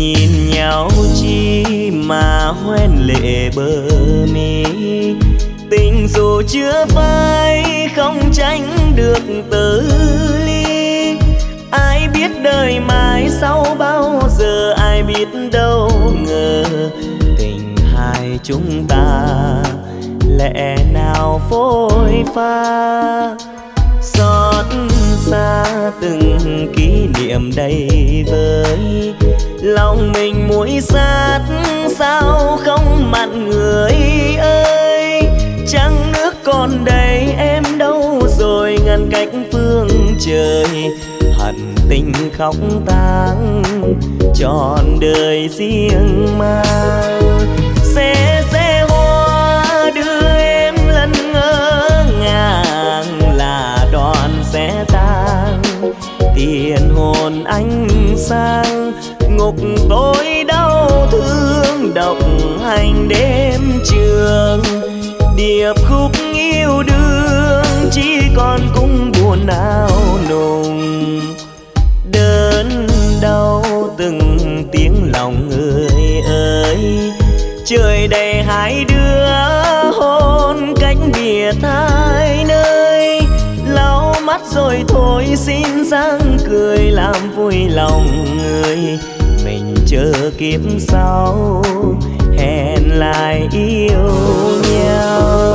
nhìn nhau chi mà hoen lệ bờ mi. Tình dù chưa phai không tránh được từ ly. Ai biết đời mai sau bao giờ, ai biết đâu ngờ tình hai chúng ta lẽ nào phôi pha. Xót xa từng kỷ niệm đầy vơi, lòng mình muối sát sao không mặn người ơi. Trăng nước còn đây em đâu rồi, ngăn cách phương trời. Hận tình khóc tang trọn đời riêng mang. Xe hoa đưa em lần ngỡ ngàng, là đoạn sẽ tan tiền hồn anh sang. Ngục tối đau thương độc hành đêm trường. Điệp khúc yêu đương chỉ còn cung buồn áo nùng. Đớn đau từng tiếng lòng người ơi. Trời đầy hai đứa hôn cách biệt hai nơi. Lau mắt rồi thôi xin dáng cười làm vui lòng người. Mình chờ kiếp sau hẹn lại yêu nhau.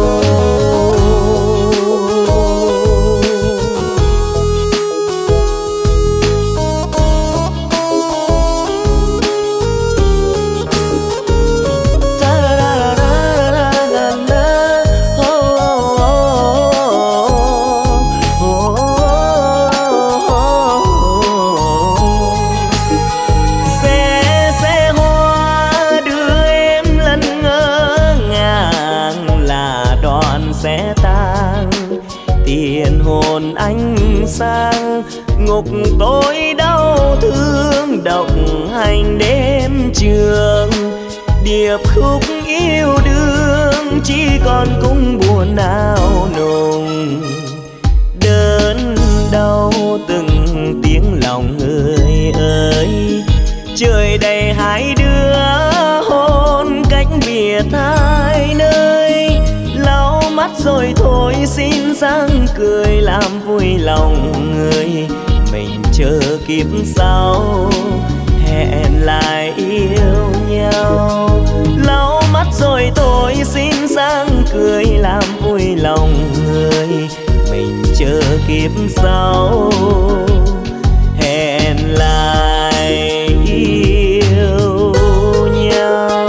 Sang ngục tối đau thương độc hành đêm trường. Điệp khúc yêu đương chỉ còn cung buồn áo nùng. Đớn đau từng tiếng lòng người ơi. Trời đầy hai đứa hôn cách biệt hai nơi. Lau mắt rồi thôi xin dáng cười làm vui lòng người. Mình chờ kiếp sau hẹn lại yêu nhau. Lau mắt rồi thôi xin dáng cười làm vui lòng người. Mình chờ kiếp sau hẹn lại yêu nhau.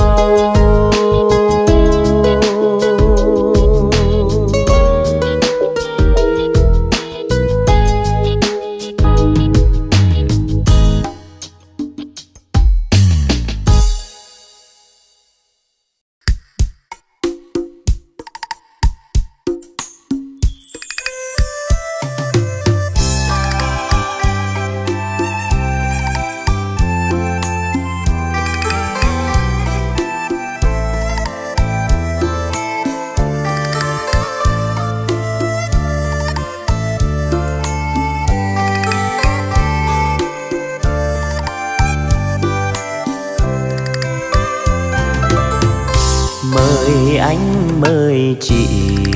mời chị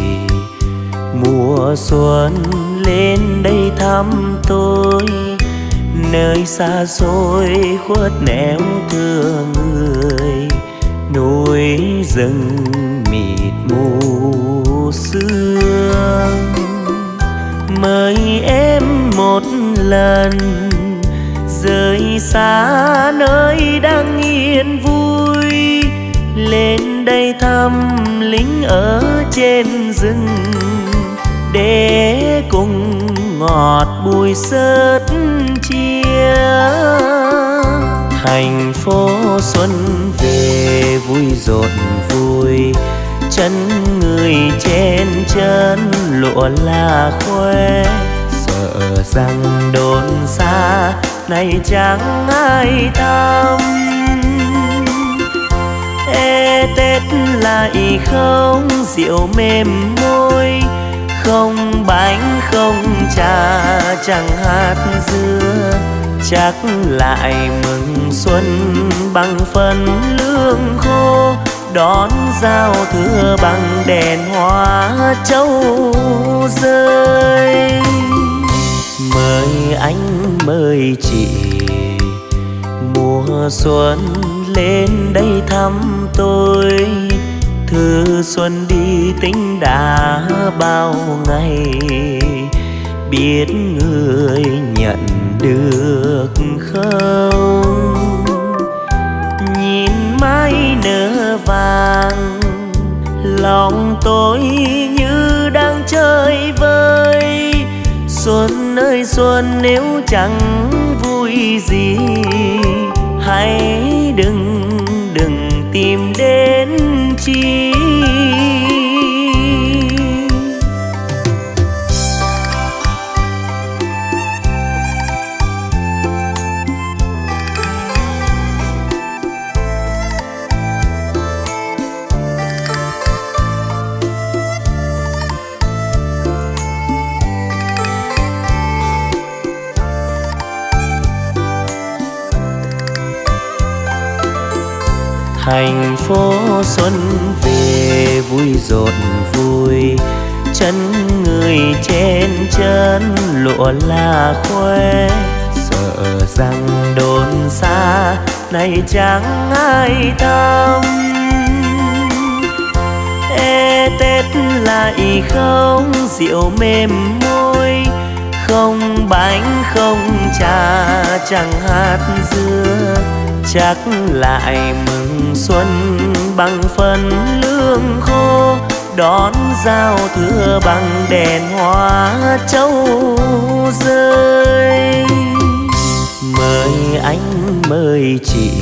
mùa xuân lên đây thăm tôi, nơi xa xôi khuất nẻo thương người, núi rừng mịt mù sương. Mời em một lần rời xa nơi đang yên vui, lên đây thăm lính ở trên rừng để cùng ngọt bùi sớt chia. Thành phố xuân về vui rộn vui, chân người trên chân lụa là khoe, sợ rằng đồn xa này chẳng ai thăm. Tết lại không rượu mềm môi, không bánh không trà chẳng hạt dưa, chắc lại mừng xuân bằng phần lương khô, đón giao thừa bằng đèn hoa trâu rơi. Mời anh mời chị mùa xuân lên đây thăm tôi, thư xuân đi tính đã bao ngày, biết người nhận được không? Nhìn mái nở vàng, lòng tôi như đang chơi vơi. Xuân ơi xuân, nếu chẳng vui gì hãy đừng tìm đến chi. Thành phố xuân về vui rộn vui, chân người trên chân lụa là khoe. Sợ rằng đồn xa này chẳng ai thăm, Tết lại không rượu mềm môi, không bánh không trà chẳng hạt dưa. Chắc lại mừng xuân bằng phần lương khô, đón giao thừa bằng đèn hoa trâu rơi. Mời anh mời chị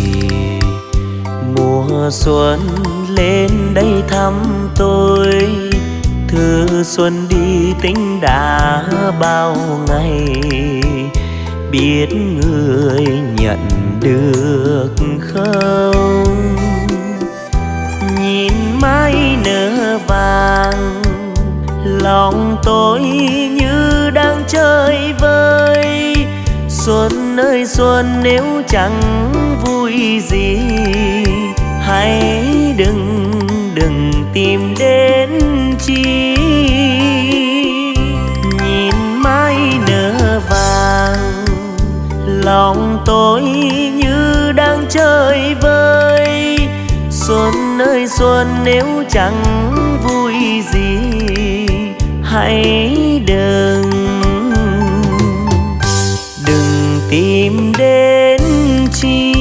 mùa xuân lên đây thăm tôi, thư xuân đi tính đã bao ngày, biết người nhận được không? Nhìn mái nở vàng, lòng tôi như đang chơi vơi. Xuân ơi xuân, nếu chẳng vui gì hãy đừng tìm đến chi. Nhìn mái nở vàng, lòng tôi như đang chơi vơi. Xuân ơi xuân, nếu chẳng vui gì hãy đừng tìm đến chi.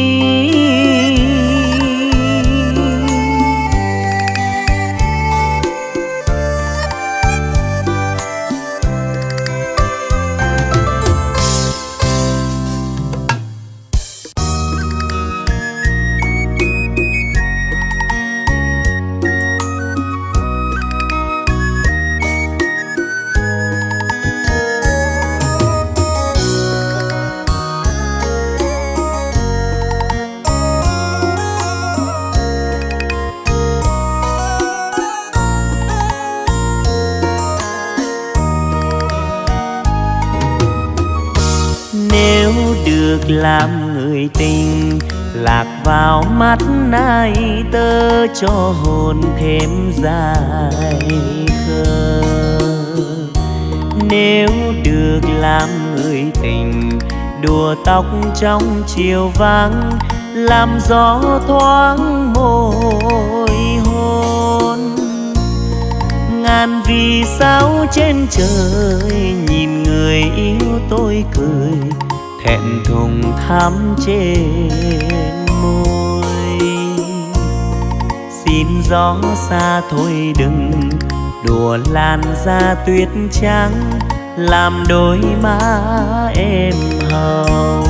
Làm người tình lạc vào mắt ai tơ, cho hồn thêm dài khờ. Nếu được làm người tình đùa tóc trong chiều vắng, làm gió thoáng môi hôn. Ngàn vì sao trên trời nhìn người yêu tôi cười, thẹn thùng thắm trên môi. Xin gió xa thôi đừng đùa làn da tuyết trắng, làm đôi má em hồng.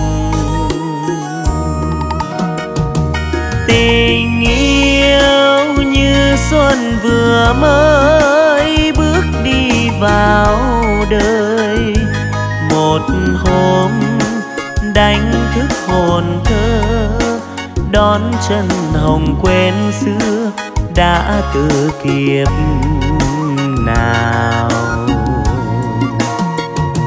Tình yêu như xuân vừa mới bước đi vào đời, một hôm đánh thức hồn thơ, đón chân hồng quen xưa đã từ kiếp nào.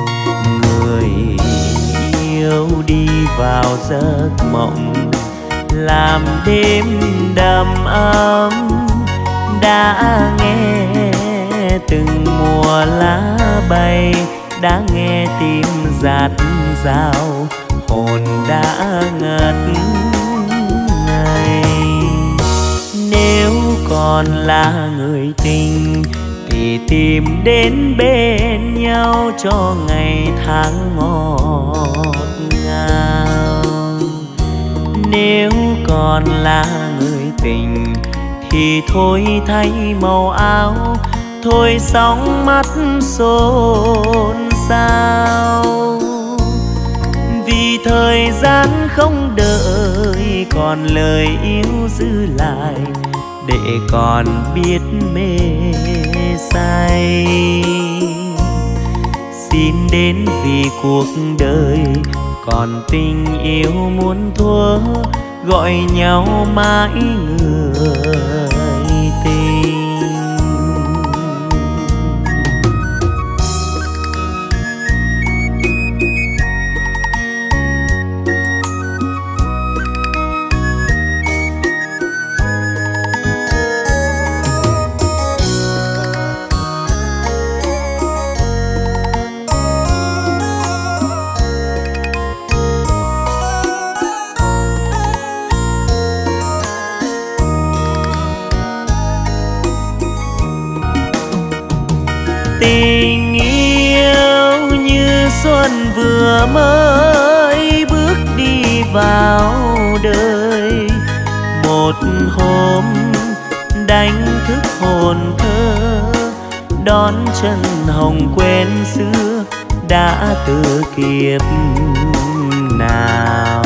Người yêu đi vào giấc mộng, làm đêm đầm ấm. Đã nghe từng mùa lá bay, đã nghe tim rạt rào, hồn đã ngất ngây. Nếu còn là người tình thì tìm đến bên nhau cho ngày tháng ngọt ngào. Nếu còn là người tình thì thôi thay màu áo, thôi sóng mắt xôn xao. Vì thời gian không đợi, còn lời yêu giữ lại để còn biết mê say. Xin đến vì cuộc đời còn tình yêu muốn thua, gọi nhau mãi người tình. Tình yêu như xuân vừa mới bước đi vào đời, một hôm đánh thức hồn thơ, đón chân hồng quen xưa đã từ kiếp nào.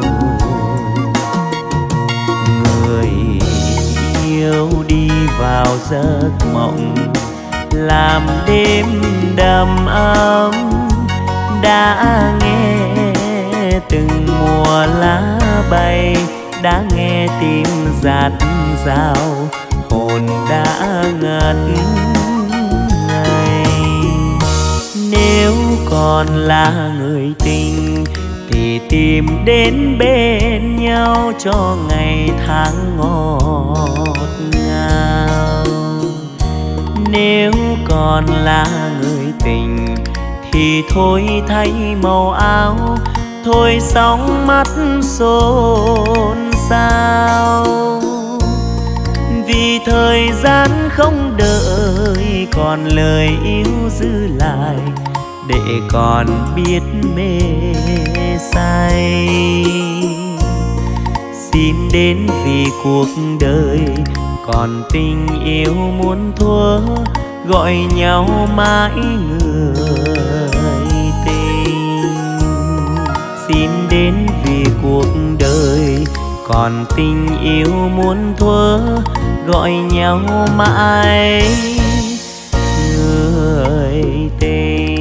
Người yêu đi vào giấc mộng, làm đêm đầm ấm. Đã nghe từng mùa lá bay, đã nghe tim rạt rào, hồn đã ngất ngây. Nếu còn là người tình thì tìm đến bên nhau cho ngày tháng ngọt ngào. Nếu còn là người tình thì thôi thay màu áo, thôi sóng mắt xôn xao. Vì thời gian không đợi, còn lời yêu giữ lại để còn biết mê say. Xin đến vì cuộc đời còn tình yêu muốn thua, gọi nhau mãi người tình. Xin đến vì cuộc đời còn tình yêu muốn thua, gọi nhau mãi người tình.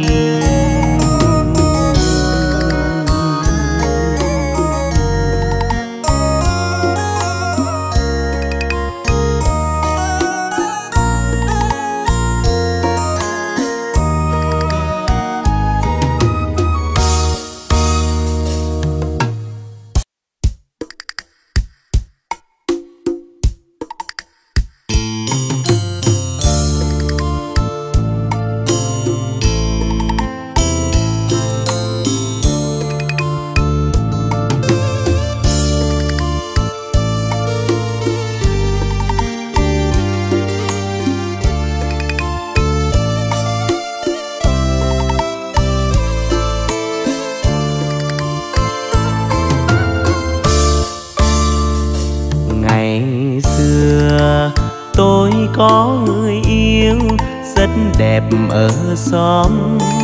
Có người yêu rất đẹp ở xóm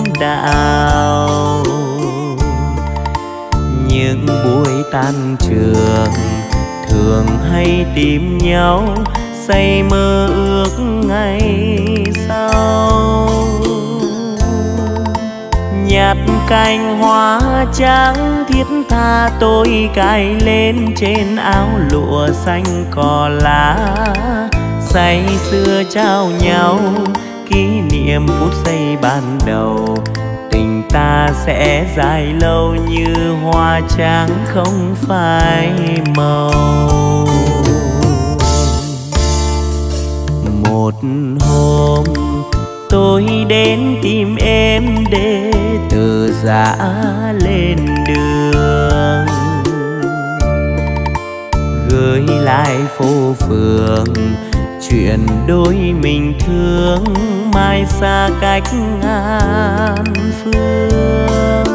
đạo, những buổi tan trường thường hay tìm nhau, say mơ ước ngày sau. Nhặt cành hoa trắng thiết tha tôi cài lên trên áo lụa xanh cỏ lá, say sưa trao nhau kỷ niệm phút giây ban đầu. Tình ta sẽ dài lâu như hoa trắng không phai màu. Một hôm tôi đến tìm em để từ giã lên đường, gửi lại phố phường chuyện đôi mình thương, mai xa cách ngàn phương.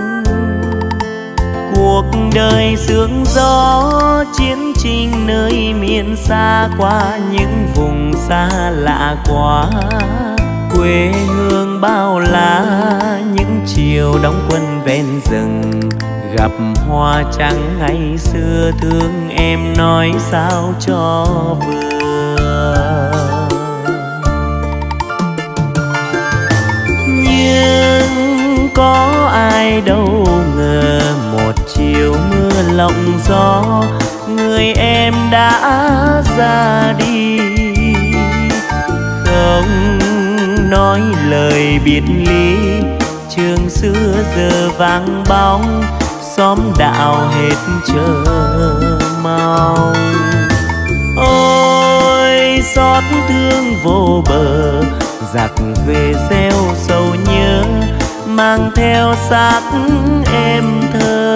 Cuộc đời sương gió chiến tranh nơi miền xa, qua những vùng xa lạ quá. Quê hương bao la những chiều đóng quân ven rừng, gặp hoa trắng ngày xưa thương em nói sao cho vừa. Nhưng có ai đâu ngờ một chiều mưa lộng gió, người em đã ra đi. Không nói lời biệt ly, trường xưa giờ vắng bóng, xóm đạo hết chờ mong. Ôi xót thương vô bờ, giặc về gieo sầu nhớ, mang theo xác em thơ.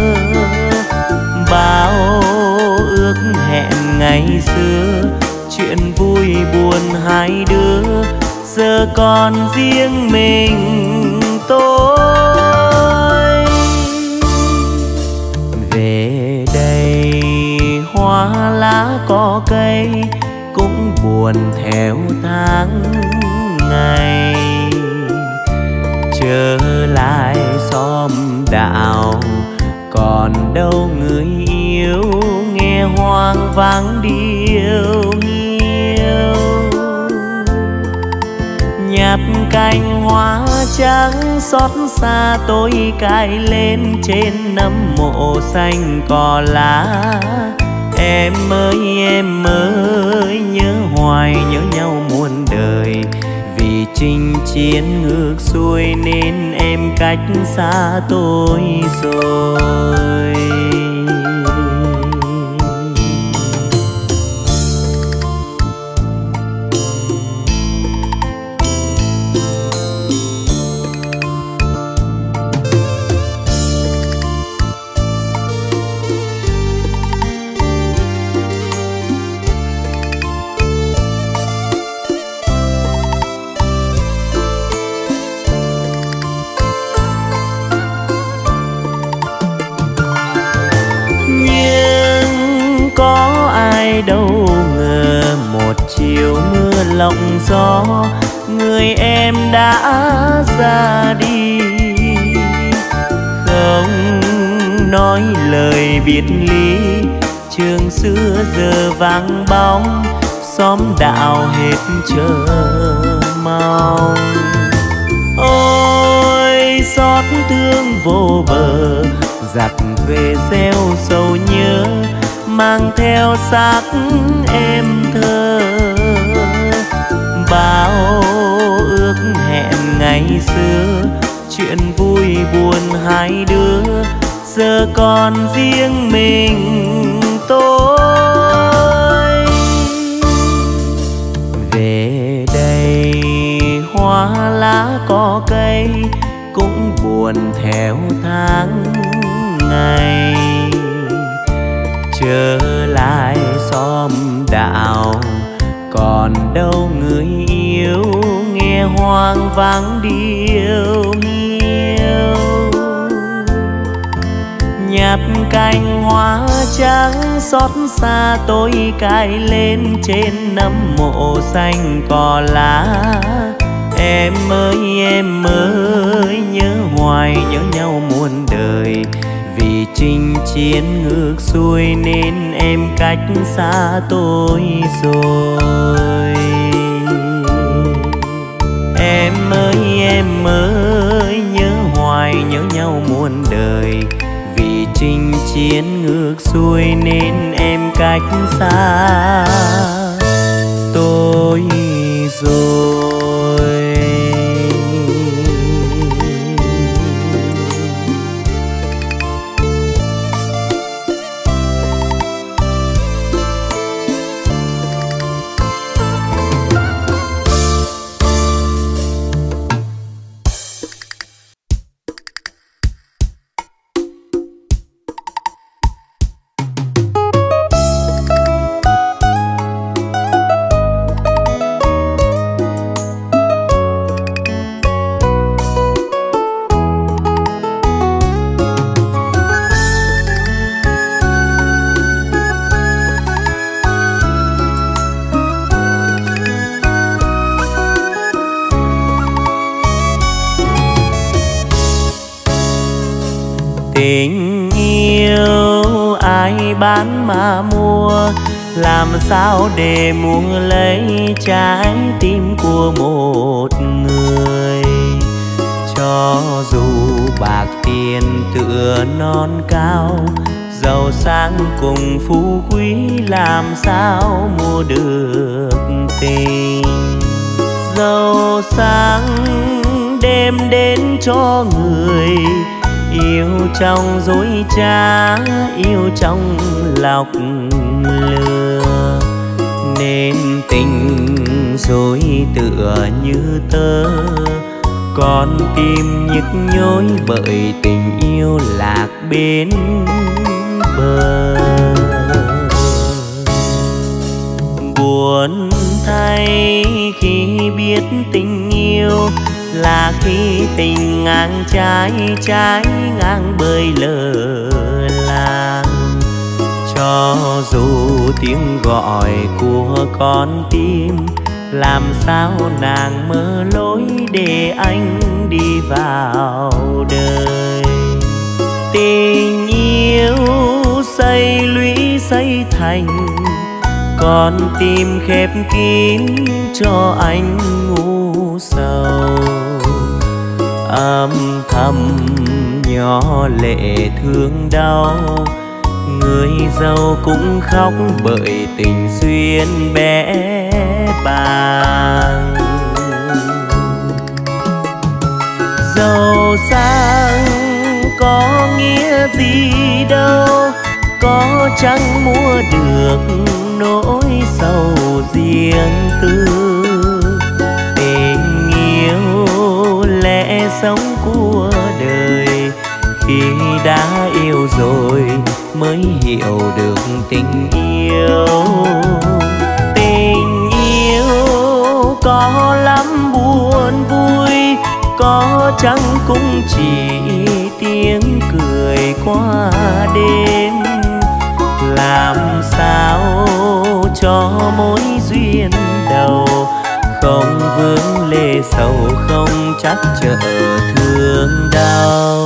Bao ước hẹn ngày xưa, chuyện vui buồn hai đứa, giờ còn riêng mình tôi. Về đây hoa lá có cây, cũng buồn theo tháng ngày. Trở lại xóm đạo, còn đâu người yêu, nghe hoang vắng điệu nghiêu. Nhặt cành hoa trắng xót xa tôi cài lên trên nấm mộ xanh cỏ lá. Em ơi nhớ hoài nhớ nhau muôn đời, vì chinh chiến ngược xuôi nên em cách xa tôi rồi. Có ai đâu ngờ một chiều mưa lộng gió, người em đã ra đi. Không nói lời biệt ly, trường xưa giờ vắng bóng, xóm đạo hết chờ mong. Ôi xót thương vô bờ, giặc về gieo sầu nhớ, mang theo xác em thơ. Bao ước hẹn ngày xưa, chuyện vui buồn hai đứa, giờ còn riêng mình tôi. Về đây hoa lá có cây, cũng buồn theo tháng ngày. Trở lại xóm đạo, còn đâu người yêu, nghe hoang vắng điệu nghiêu. Nhặt cành hoa trắng xót xa tôi cài lên trên nấm mộ xanh cỏ lá. Em ơi nhớ hoài nhớ nhau muôn đời, vì chinh chiến ngược xuôi nên em cách xa tôi rồi. Em ơi nhớ hoài nhớ nhau muôn đời, vì chinh chiến ngược xuôi nên em cách xa tôi rồi. Tình yêu ai bán mà mua, làm sao để mua lấy trái tim của một người. Cho dù bạc tiền tựa non cao, giàu sang cùng phú quý làm sao mua được tình. Giàu sang đem đến cho người, yêu trong dối trá, yêu trong lọc lừa. Nên tình dối tựa như tơ, con tim nhức nhối bởi tình yêu lạc bên bờ. Buồn thay khi biết tình yêu là khi tình ngang trái, trái ngang bơi lơ làng. Cho dù tiếng gọi của con tim, làm sao nàng mơ lối để anh đi vào đời. Tình yêu xây lũy xây thành, con tim khép kín cho anh ngu sầu. Âm thầm nhỏ lệ thương đau, người giàu cũng khóc bởi tình duyên bé bàng. Giàu sang có nghĩa gì đâu, có chẳng mua được nỗi sầu riêng tư. Tình yêu lẽ sống của đời, khi đã yêu rồi mới hiểu được tình yêu. Tình yêu có lắm buồn vui, có chăng cũng chỉ tiếng cười qua đêm. Làm sao cho mối duyên đầu không vướng lệ sầu, không chắc trở thương đau.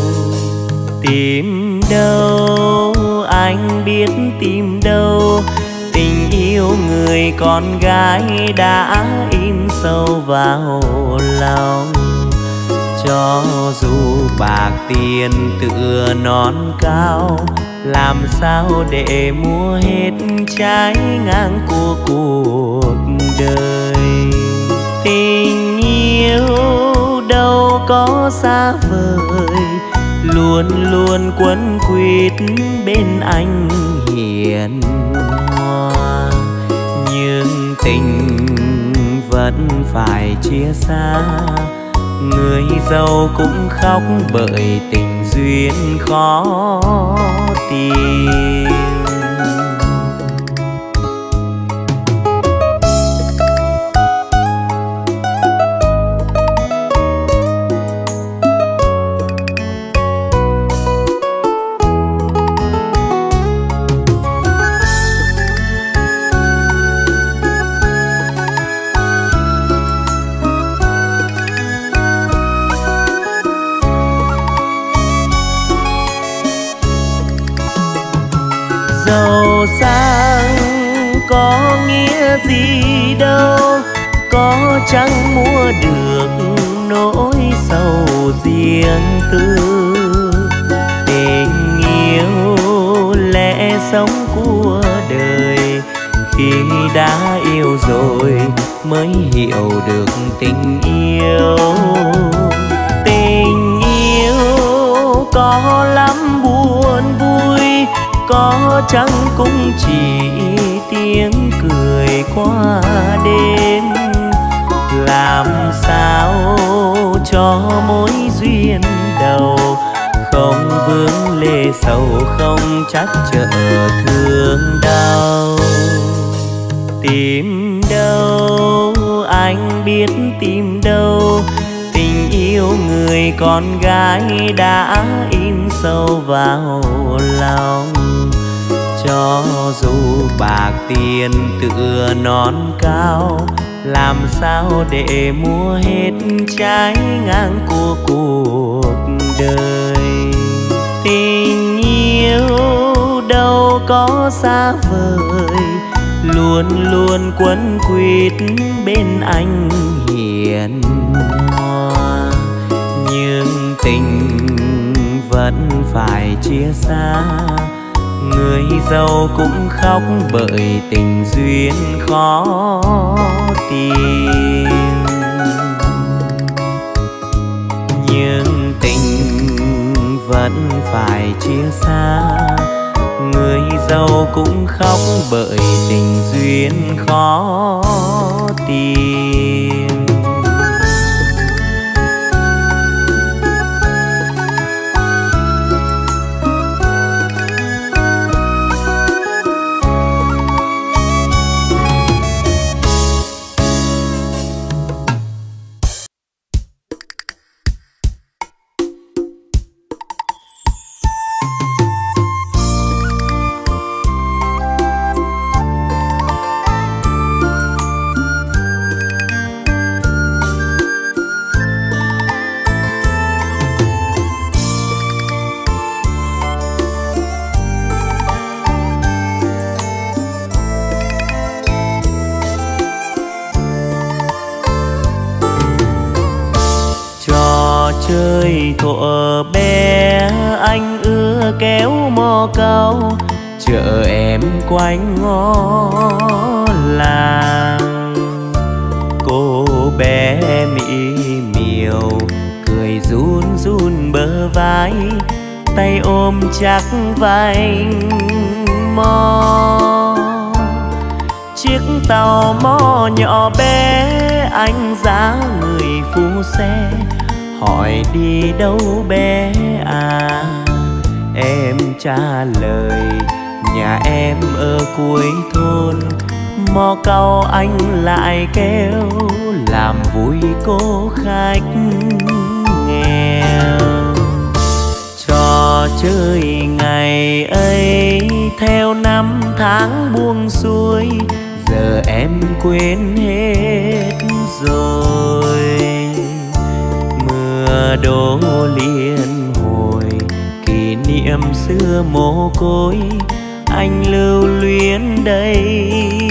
Tìm đâu anh biết tìm đâu, tình yêu người con gái đã in sâu vào lòng. Cho dù bạc tiền tựa non cao, làm sao để mua hết trái ngang của cuộc đời. Tình yêu đâu có xa vời, luôn luôn quấn quýt bên anh hiền hòa. Nhưng tình vẫn phải chia xa, người giàu cũng khóc bởi tình duyên khó tìm. Giàu sang có nghĩa gì đâu, có chẳng mua được nỗi sầu riêng tư. Tình yêu lẽ sống của đời, khi đã yêu rồi mới hiểu được tình yêu. Tình yêu có lắm buồn vui, có chăng cũng chỉ tiếng cười qua đêm. Làm sao cho mối duyên đầu không vướng lệ sầu, không chắc trở thương đau. Tìm đâu anh biết tìm đâu, tình yêu người con gái đã in sâu vào lòng. Cho dù bạc tiền tựa non cao, làm sao để mua hết trái ngang của cuộc đời. tình yêu đâu có xa vời, luôn luôn quấn quýt bên anh hiền hòa. Nhưng tình vẫn phải chia xa, người giàu cũng khóc bởi tình duyên khó tìm. Nhưng tình vẫn phải chia xa, người giàu cũng khóc bởi tình duyên khó tìm. Chơi thuở bé anh ưa kéo mò câu, chợ em quanh ngõ làng. Cô bé mỹ miều cười run run bờ vai, tay ôm chắc vành mò. Chiếc tàu mò nhỏ bé anh giá người phu xe, hỏi đi đâu bé à? Em trả lời nhà em ở cuối thôn. Mò câu anh lại kêu làm vui cô khách nghèo. Trò chơi ngày ấy theo năm tháng buông xuôi, giờ em quên hết rồi. Mưa đổ liên hồi kỷ niệm xưa mồ côi, anh lưu luyến đây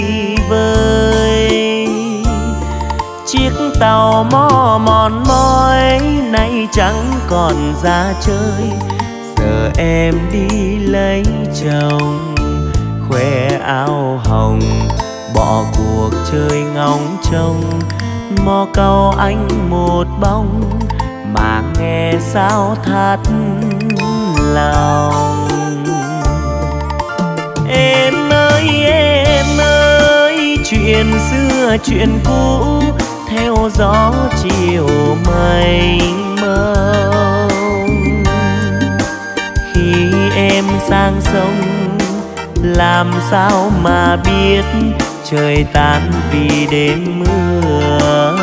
với. Chiếc tàu mò mòn mỏi nay chẳng còn ra chơi, giờ em đi lấy chồng khoe áo hồng, bỏ cuộc chơi ngóng trông. Mò câu anh một bóng mà nghe sao thắt lòng. Em ơi chuyện xưa chuyện cũ theo gió chiều mênh mông. Khi em sang sông làm sao mà biết trời tan vì đêm mưa.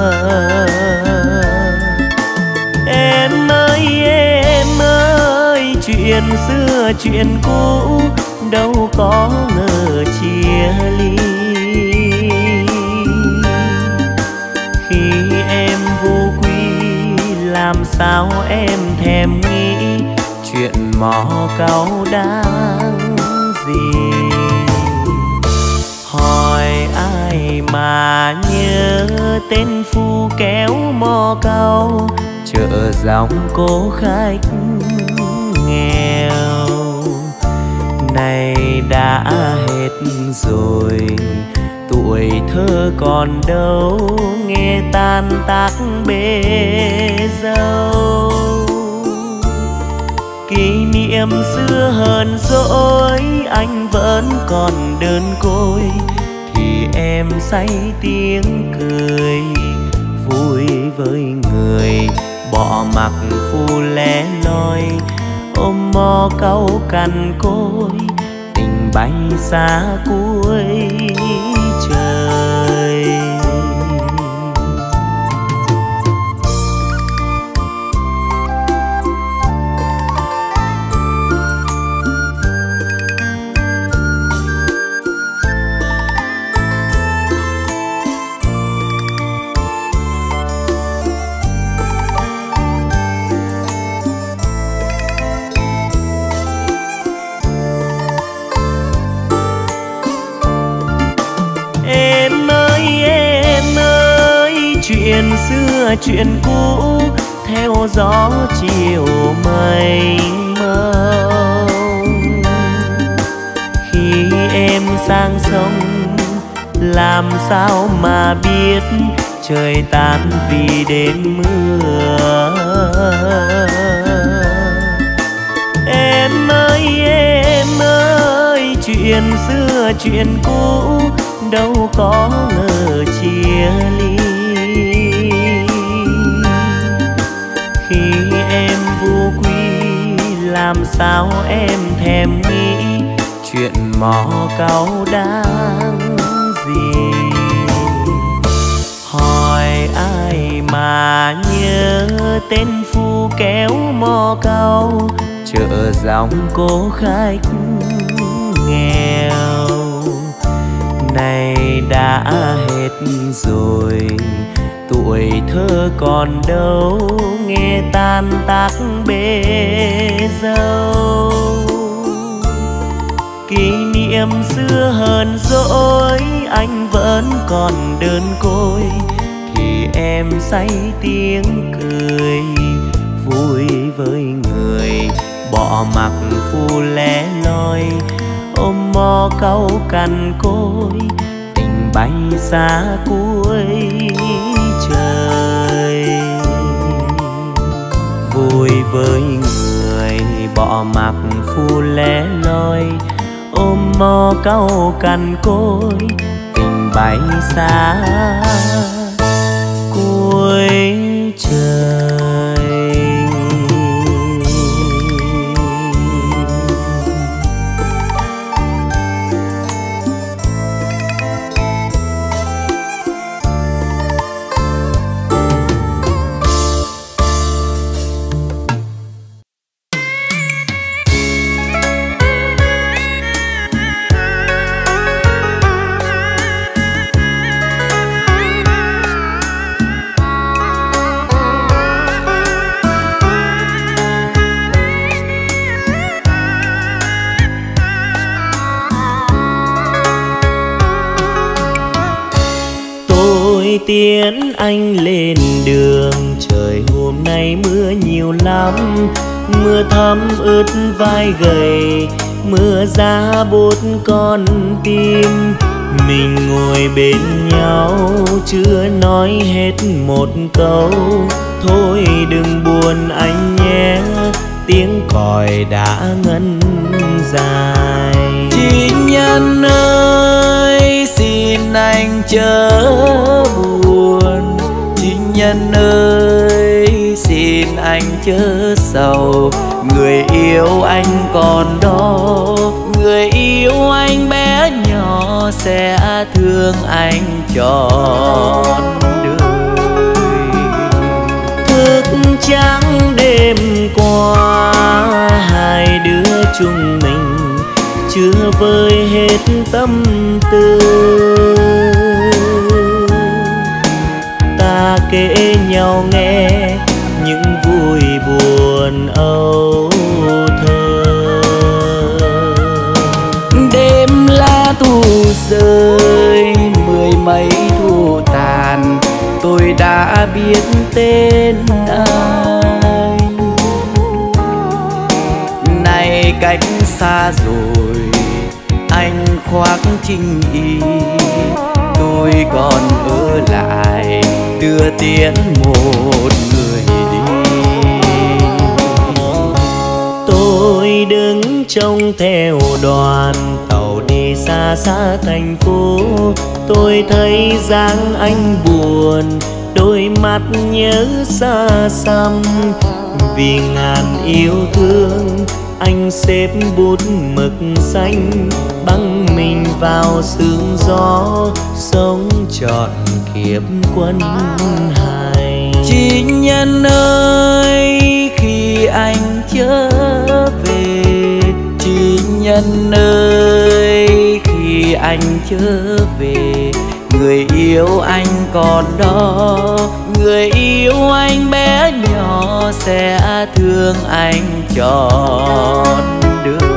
Em ơi chuyện xưa chuyện cũ đâu có ngờ chia ly. Khi em vô quy làm sao em thèm nghĩ chuyện mò câu đáng gì. Hỏi ai mà nhớ tên phu kéo mò câu, chợ dòng cô khách nghèo. Này đã hết rồi tuổi thơ còn đâu, nghe tan tác bê dâu. Kỷ niệm xưa hờn dỗi anh vẫn còn đơn côi, thì em say tiếng cười vui với người bỏ mặc phu lẻ loi. Ôm mò câu cằn côi tình bay xa cuối trời. chuyện xưa chuyện cũ theo gió chiều mênh mông. Khi em sang sông làm sao mà biết trời tan vì đêm mưa. Em ơi chuyện xưa chuyện cũ đâu có ngờ chia ly. Khi em vô quy làm sao em thèm nghĩ chuyện mò cáu đáng gì. Hỏi ai mà nhớ tên phu kéo mò cáu chợ dòng cố khách nghèo. Này đã hết rồi tuổi thơ còn đâu nghe tan tác bê dâu. Kỷ niệm xưa hờn dỗi anh vẫn còn đơn côi thì em say tiếng cười vui với người bỏ mặc phu lẻ loi ôm mò cáu cằn côi tình bay xa cuối trời. Vui với người bỏ mặc phu lẻ loi ôm mò cáu cằn côi tình bay xa cuối trời. Tiễn anh lên đường trời hôm nay mưa nhiều lắm. Mưa thấm ướt vai gầy mưa giá buốt con tim. Mình ngồi bên nhau chưa nói hết một câu. Thôi đừng buồn anh nhé tiếng còi đã ngân dài. Chị Nhân ơi xin anh chớ buồn. Chị Nhân ơi xin anh chớ sầu. Người yêu anh còn đó, người yêu anh bé nhỏ sẽ thương anh trọn đời. Thức trắng đêm qua hai đứa chúng mình chưa vơi hết tâm tư. Ta kể nhau nghe những vui buồn âu thơ. Đêm lá thu rơi mười mấy thu tàn tôi đã biết tên anh. Nay cách xa rồi anh khoác chinh y tôi còn ở lại đưa tiễn một người đi. Tôi đứng trông theo đoàn tàu đi xa xa thành phố. Tôi thấy dáng anh buồn đôi mắt nhớ xa xăm. Vì ngàn yêu thương anh xếp bút mực xanh băng mình vào sương gió sống trọn kiếp quân hành. Chị Nhân ơi khi anh trở về, chị Nhân ơi khi anh trở về, người yêu anh còn đó, người yêu anh bé nhỏ sẽ thương anh trọn đời.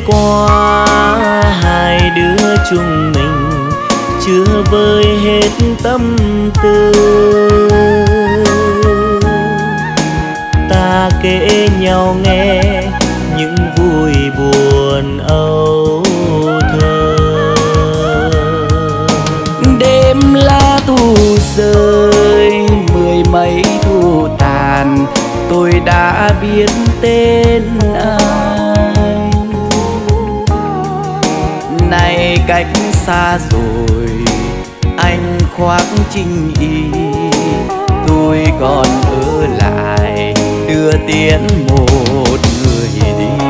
qua hai đứa chúng mình chưa vơi hết tâm tư. Ta kể nhau nghe những vui buồn âu thơ. Đêm lá thu rơi, mười mấy thu tàn, tôi đã biết tên ai. Nay cách xa rồi, anh khoác chinh y, tôi còn ở lại đưa tiễn một người đi.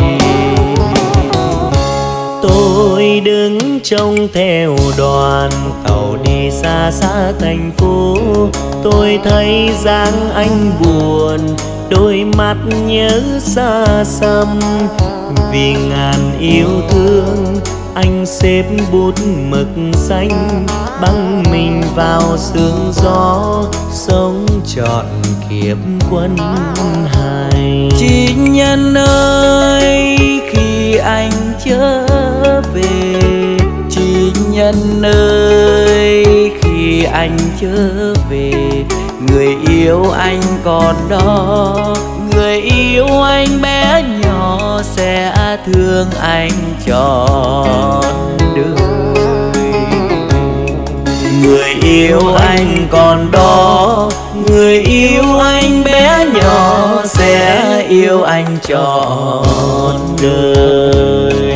Tôi đứng trông theo đoàn tàu đi xa xa thành phố. Tôi thấy dáng anh buồn, đôi mắt nhớ xa xăm. Vì ngàn yêu thương, anh xếp bút mực xanh, băng mình vào sương gió, sống trọn kiếp quân hành. Chị Nhân ơi, khi anh trở về, chị Nhân ơi, khi anh trở về, người yêu anh còn đó, người yêu anh bé nhỏ sẽ thương anh trọn đời. Người yêu anh còn đó, người yêu anh bé nhỏ sẽ yêu anh trọn đời.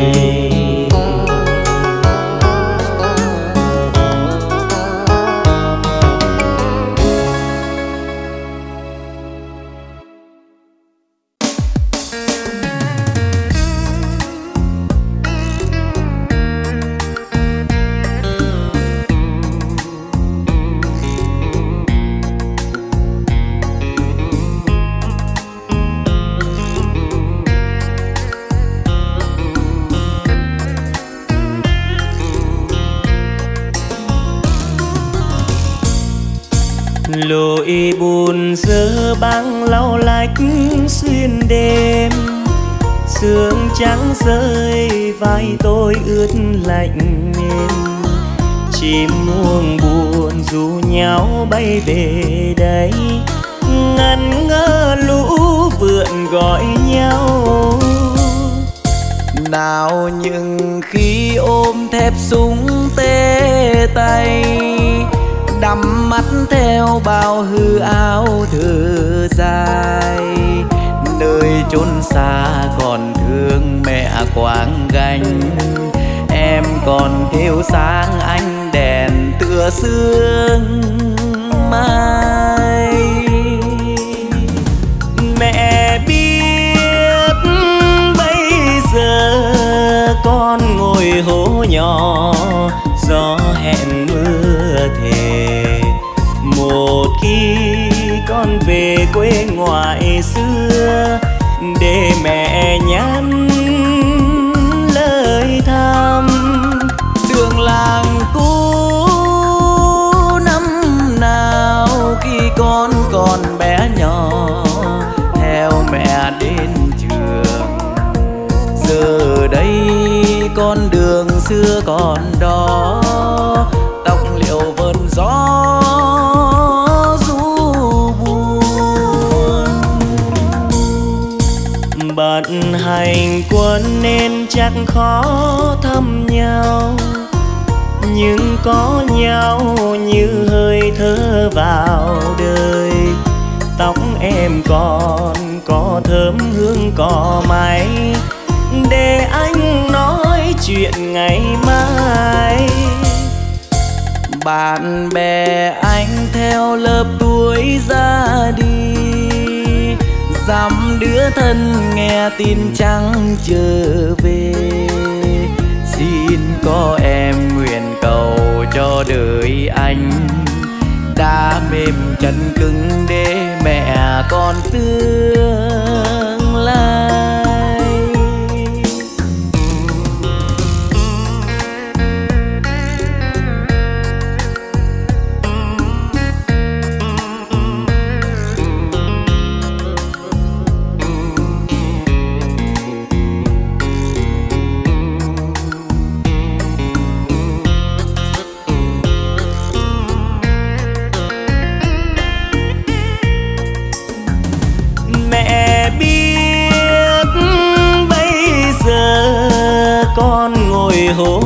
Lội buồn dơ băng lau lách xuyên đêm, sương trắng rơi vai tôi ướt lạnh mềm. Chim muông buồn ru nhau bay về đây, ngẩn ngơ lũ vượn gọi nhau. Nào những khi ôm thép súng tê tay, đắm mắt theo bao hư áo thở dài. Nơi chốn xa còn thương mẹ quang gánh, em còn thiếu sáng ánh đèn tựa sương mai. Mẹ biết bây giờ con ngồi hố nhỏ, gió hẹn mưa thề. Một khi con về quê ngoại xưa, để mẹ nhắn lời thăm. Đường làng cũ năm nào khi con còn bé nhỏ, theo mẹ đến trường. Giờ đây con đường xưa còn đó, tóc liệu vờn gió ru buồn. Bận hành quân nên chắc khó thăm nhau, nhưng có nhau như hơi thở vào đời. Tóc em còn có thơm hương cỏ may, để anh nói chuyện ngày mai. Bạn bè anh theo lớp tuổi ra đi, dăm đứa thân nghe tin chẳng trở về. Xin có em nguyện cầu cho đời anh đã mềm chân cứng, để mẹ con tương lai.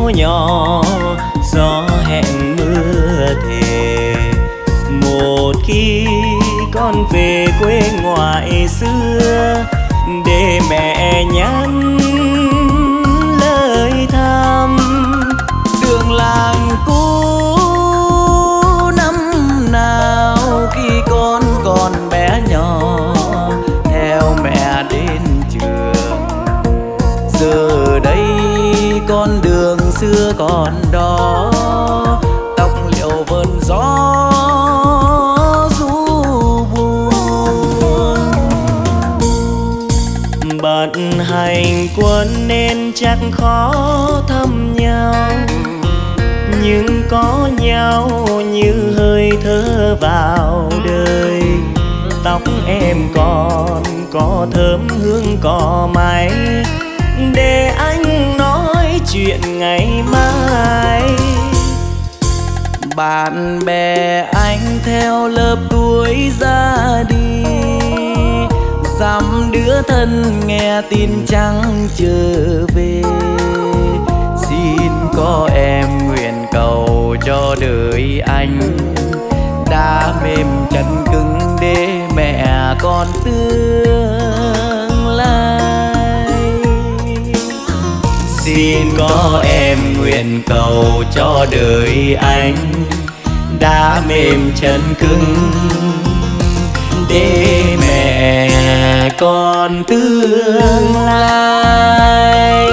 nhỏ gió hẹn mưa thề. Một khi con về quê ngoại xưa để mẹ nhắn lời thăm. Đường làng cũ năm nào khi con còn bé nhỏ theo mẹ đến trường. Giờ đây con đường xưa còn đó, tóc liệu vờn gió du buồn. Bận hành quân nên chắc khó thăm nhau, nhưng có nhau như hơi thở vào đời. Tóc em còn có thơm hương cỏ may, để anh nói chuyện ngày mai. Bạn bè anh theo lớp tuổi ra đi, dăm đứa thân nghe tin chẳng trở về. Xin có em nguyện cầu cho đời anh đã mềm chân cứng để mẹ con tương lai. Xin có em nguyện cầu cho đời anh đã mềm chân cứng để mẹ con tương lai.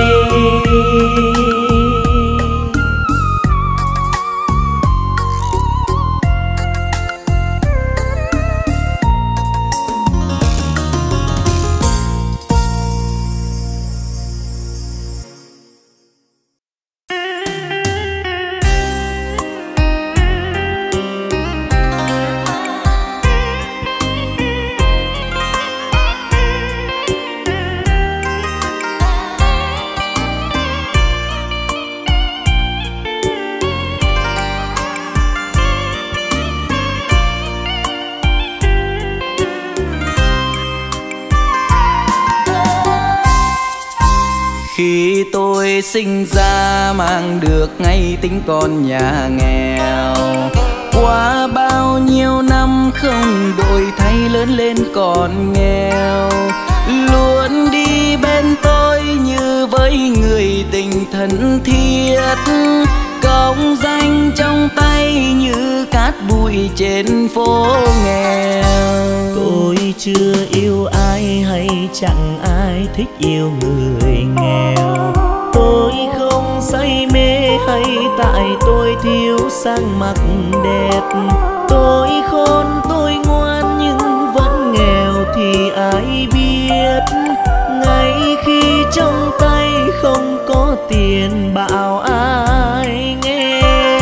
Khi tôi sinh ra mang được ngay tính con nhà nghèo, qua bao nhiêu năm không đổi thay lớn lên còn nghèo. Luôn đi bên tôi như với người tình thân thiết, công danh trong tay như cát bụi trên phố nghèo. Tôi chưa yêu ai hay chẳng ai thích yêu người nghèo. Tôi không say mê hay tại tôi thiếu sang mặc đẹp. Tôi khôn tôi ngoan nhưng vẫn nghèo thì ai biết. Ngay khi trong tay không có tiền bảo ai nghe.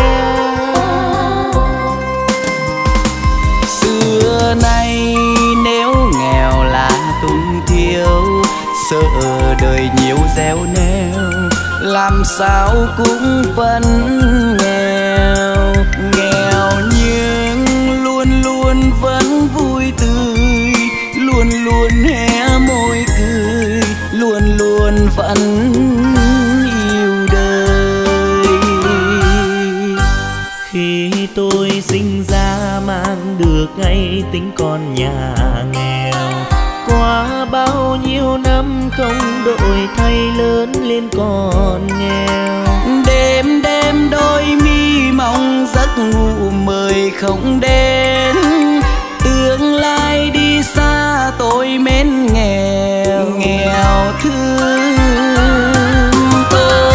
Xưa nay nếu nghèo là tung thiếu, sợ đời nhiều gieo neo, làm sao cũng vẫn nghèo. Nghèo nhưng luôn luôn vẫn vui tươi, luôn luôn hé môi cười, luôn luôn vẫn yêu đời. Khi tôi sinh ra mang được ngay tính con nhà nghèo, qua bao nhiêu năm không đổi thay lớn lên còn nghèo. Đêm đêm đôi mi mong giấc ngủ mời không đến, tương lai đi xa tôi mến nghèo nghèo thương tôi.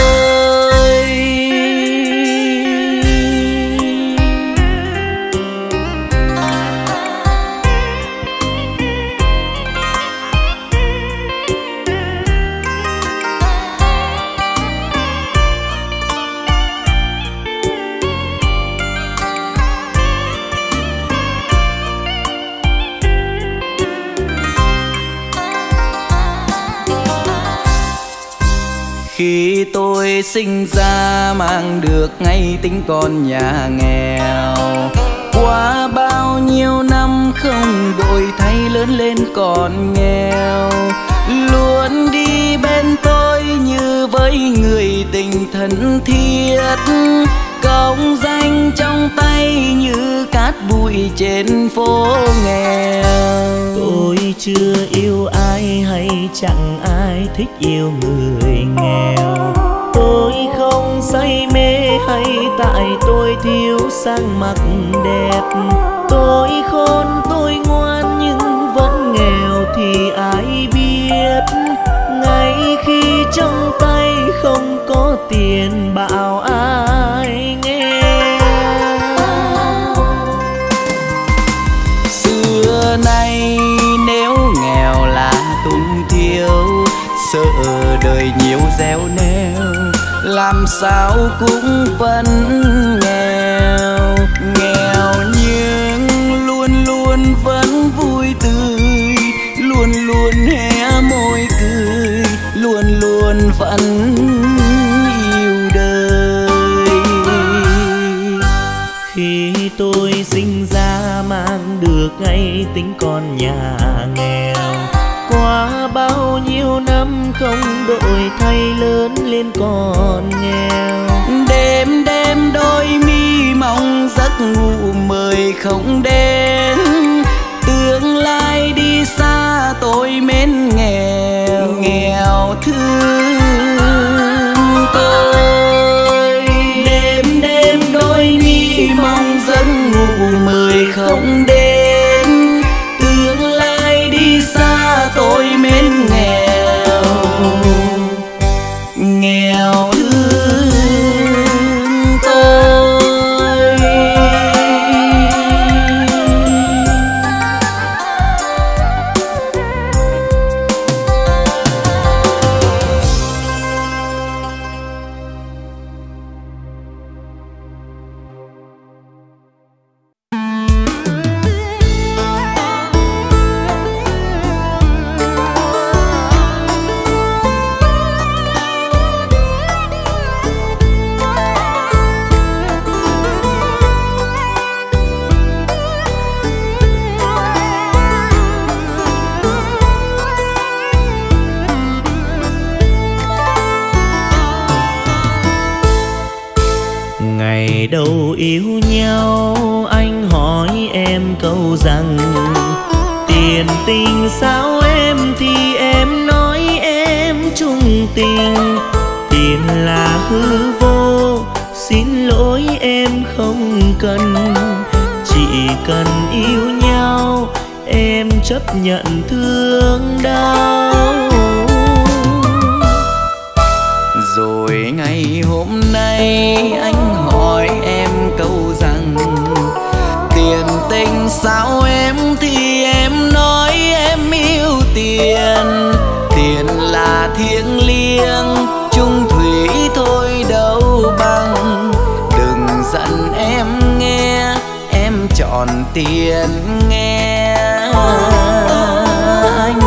Khi tôi sinh ra mang được ngay tính con nhà nghèo, qua bao nhiêu năm không đổi thay lớn lên còn nghèo. Luôn đi bên tôi như với người tình thân thiết, công danh trong tay như cát bụi trên phố nghèo. Tôi chưa yêu ai hay chẳng ai thích yêu người nghèo. Tôi không say mê hay tại tôi thiếu sang mặc đẹp. Tôi khôn tôi ngoan nhưng vẫn nghèo thì ai biết. Ngay khi trong tay không có tiền bảo ai nghe. Xưa nay nếu nghèo là tung thiếu, sợ đời nhiều gieo neo, làm sao cũng vẫn nghèo. Nghèo nhưng luôn luôn vẫn vui tươi, luôn luôn hé môi cười, luôn luôn vẫn yêu đời. Khi tôi sinh ra mang được ngay tính con nhà nghèo, qua bao nhiêu năm không đổi thay lớn lên còn nghèo. Đêm đêm đôi mi mong giấc ngủ mời không đến, tương lai đi xa tôi mến nghèo. Nghèo thương tôi, đêm đêm đôi mi mong giấc ngủ mời không đến, tương lai đi xa tôi mến nghèo. Nghèo thương tôi. Ngày đầu yêu nhau anh hỏi em câu rằng tiền tình sao em, thì em nói em chung tình. Tiền là hư vô, xin lỗi em không cần. Chỉ cần yêu nhau em chấp nhận thương đau. Rồi ngày hôm nay anh hỏi em câu rằng tiền tình sao em, thì em nói em yêu tiền. Tiền là thiêng liêng chung thủy thôi đâu bằng. Đừng giận em nghe, em chọn tiền nghe anh.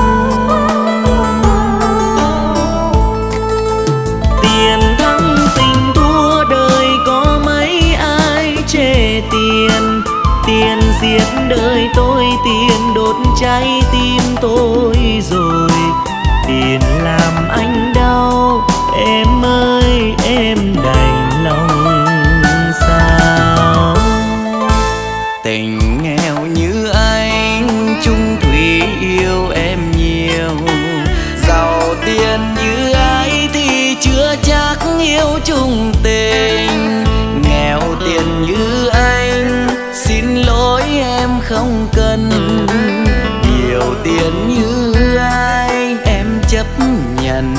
Tiền thắng tình thua đời có mấy ai chê tiền. Tiền giết đời tôi, tiền đốt cháy tim tôi rồi. Tiền làm anh đau, em ơi em đành lòng sao. Tình nghèo như anh chung thủy yêu em nhiều. Giàu tiền như ai thì chưa chắc yêu chung tình. Nghèo tiền như anh xin lỗi em không cần. Nhiều tiền như ai em chấp nhận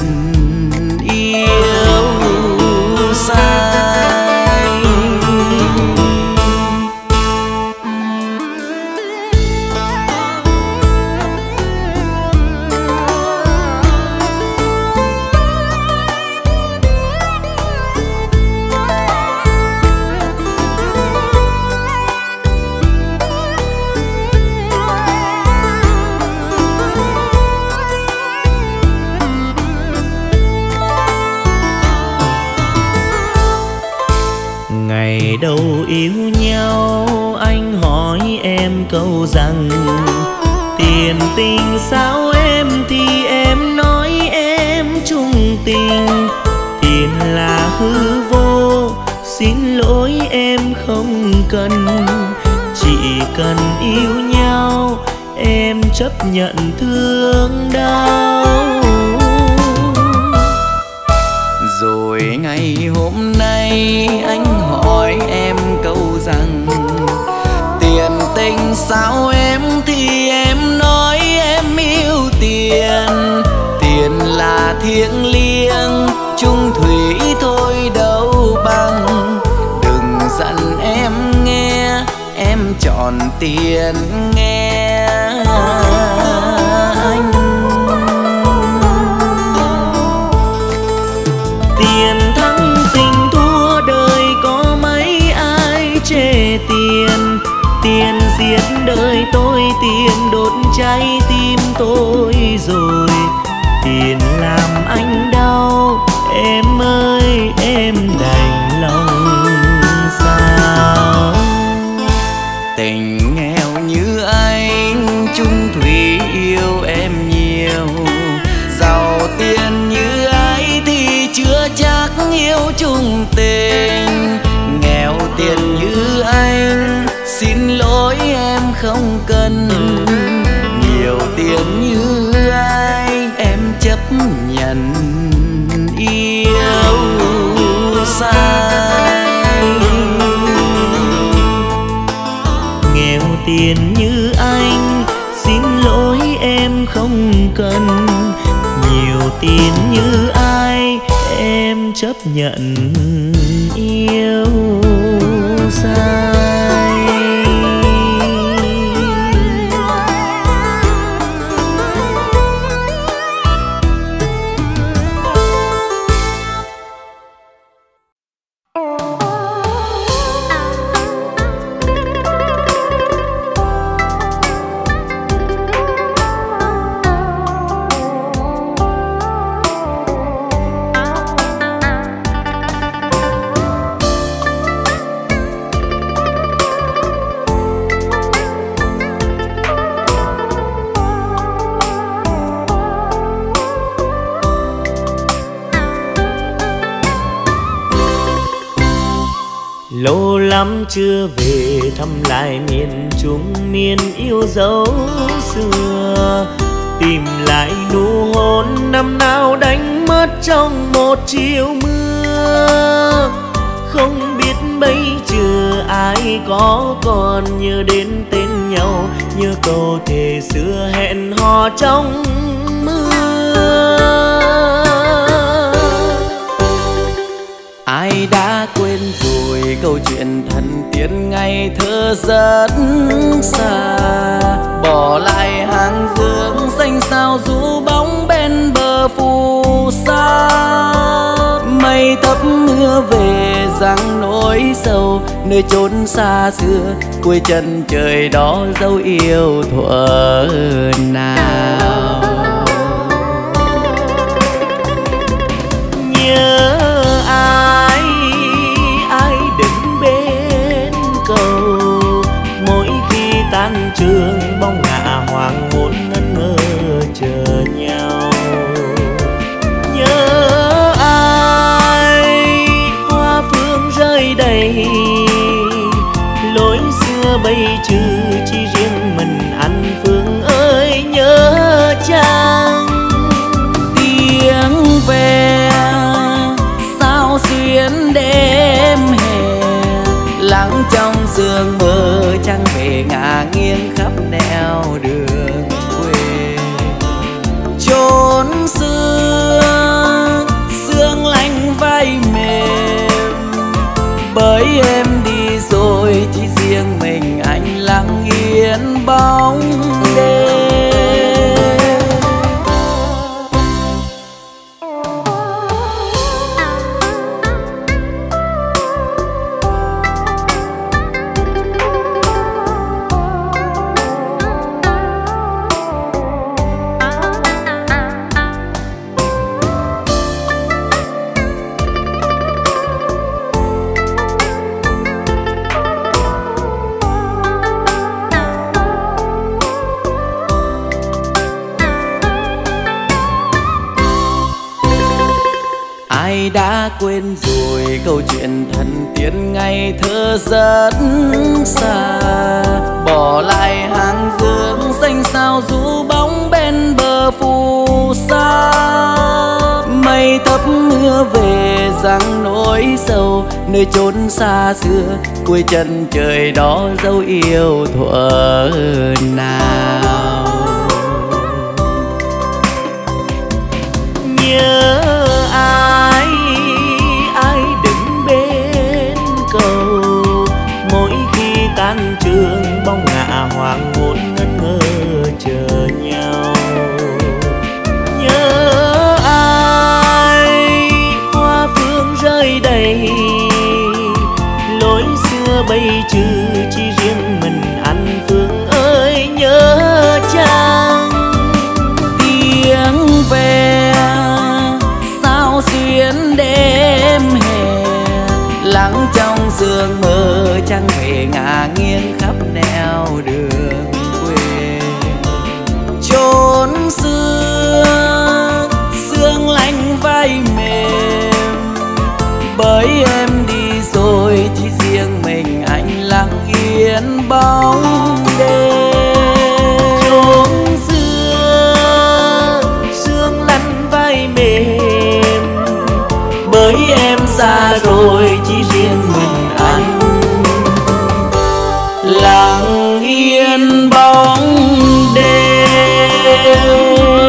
yêu sai. Ngày đầu yêu nhau anh hỏi em câu rằng tiền tình sao em, thì em nói em chung em không cần, chỉ cần yêu nhau em chấp nhận thương đau. Rồi ngày hôm nay anh hỏi em câu rằng tiền tình sao em, thì em nói em yêu tiền. Tiền là thiêng liêng, chung thủy thôi đâu bằng. Đừng giận em nghe, em chọn tiền nghe anh. Tiền thắng tình thua đời có mấy ai chê tiền. Tiền giết đời tôi, tiền đốt cháy tim tôi rồi. Tiền làm anh đau, em ơi em đành lòng sao. Tình nghèo như anh, chung thủy yêu em nhiều. Giàu tiền như ai thì chưa chắc yêu chung tình. Nghèo tiền như anh, xin lỗi em không cần. Nhiều tiền như ai, em chấp nhận yêu sai. Nghèo tiền như anh, xin lỗi em không cần. Nhiều tiền như ai, em chấp nhận yêu sai. Lâu lắm chưa về thăm lại miền Trung, miền yêu dấu xưa. Tìm lại nụ hôn năm nào đánh mất trong một chiều mưa. Không biết bây giờ ai có còn nhớ đến tên nhau, như câu thề xưa hẹn hò trong mưa. Ai đã quên rồi câu chuyện thần tiên ngày thơ rất xa. Bỏ lại hàng dương xanh sao du bóng bên bờ phù sa. Mây thấp mưa về giăng nỗi sầu, nơi chốn xa xưa cuối chân trời đó dấu yêu thuở nào. Nhớ ai, ai đứng bên cầu, mỗi khi tan trường bóng ngả hoàng hôn ngân ngơ chờ nhau. Nhớ ai, hoa phương rơi đầy, lối xưa bây trừ chỉ riêng mình anh Phương ơi. hay đã quên rồi câu chuyện thần tiên ngày thơ rất xa, bỏ lại hàng dương xanh sao rũ bóng bên bờ phù sa. Mây thấp mưa về giăng nỗi sầu, nơi chốn xa xưa cuối chân trời đó dấu yêu thuở nào. Nhớ ai ai đứng bên cầu, mỗi khi tan trường bóng ngả hoàng hôn ngân ngơ chờ nhau. Nhớ ai hoa phương rơi đầy, lối xưa bây trừ chỉ riêng mình anh Phương ơi nhớ chăng. Tiếng ve sao xuyến đêm hè, lắng trong sương mơ trăng về ngả nghiêng khắp nẻo đường quê. Chốn xưa sương lạnh vai mềm, bởi em đi rồi chỉ riêng mình anh lặng yên bóng đêm. Chốn xưa sương lạnh vai mềm, bởi em xa rồi chỉ riêng mình anh lặng yên bóng đêm.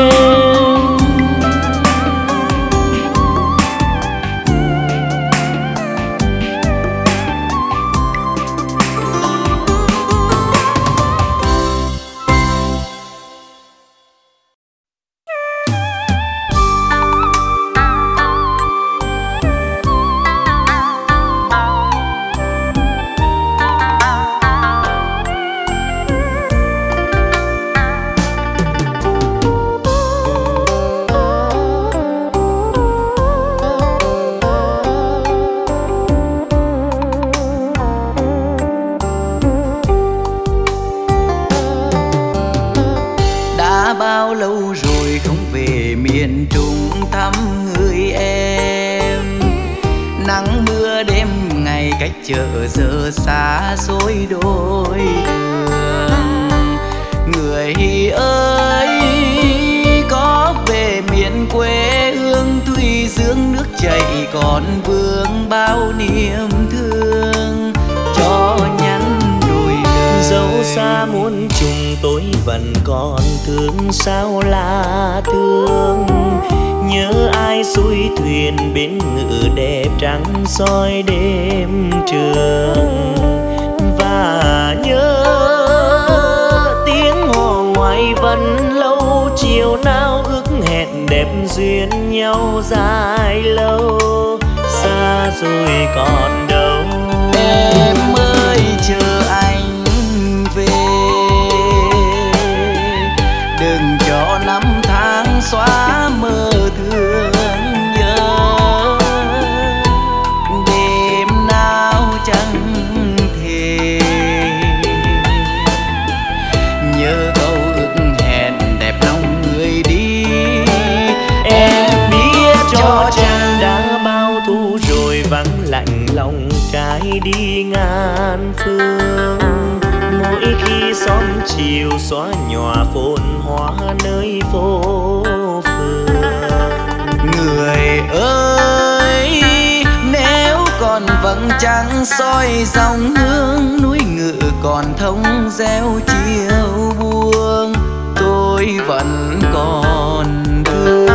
Bao lâu rồi không về miền Trung thăm người em, nắng mưa đêm ngày cách chợ giờ xa xôi đôi đường. Người ơi có về miền quê hương Thủy Dương nước chảy còn vương bao niềm thương cho nhắn đôi lời. Dẫu xa muôn trùng tôi vẫn còn thương sao là thương. Nhớ ai xuôi thuyền bên ngự đẹp trắng soi đêm trường. Và nhớ tiếng hò ngoài vẫn lâu, chiều nào ước hẹn đẹp duyên nhau dài lâu. Xa rồi còn đâu em ơi chờ anh về, đừng cho năm tháng xóa mơ thương nhớ. Đêm nào chẳng thể nhớ câu ước hẹn đẹp lòng người đi. em biết cho chàng đã bao thu rồi vắng lạnh lòng trái đi ngàn phương. Mỗi khi xóm chiều xóa nhòa phồn hoa nơi phố phường. Người ơi nếu còn vầng trăng soi dòng hương, núi ngự còn thông reo chiều buông, tôi vẫn còn thương.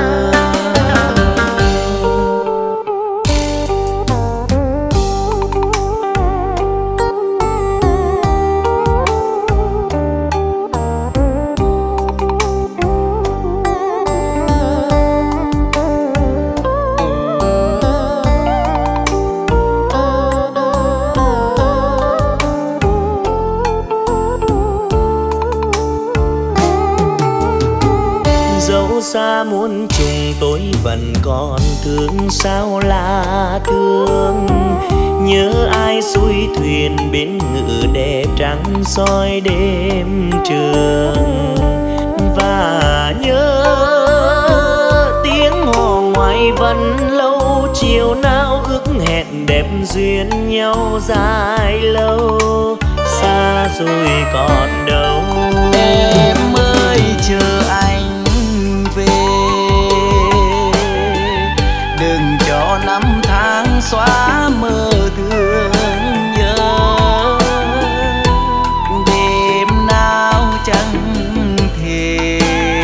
Xa muôn trùng tôi vẫn còn thương sao là thương. Nhớ ai xuôi thuyền bên ngự đẹp trắng soi đêm trường. Và nhớ tiếng hò ngoài vẫn lâu, dài lâu, xa rồi còn đâu. Em ơi chờ anh về, đừng cho năm tháng xóa mơ thương nhớ. Đêm nào chẳng thề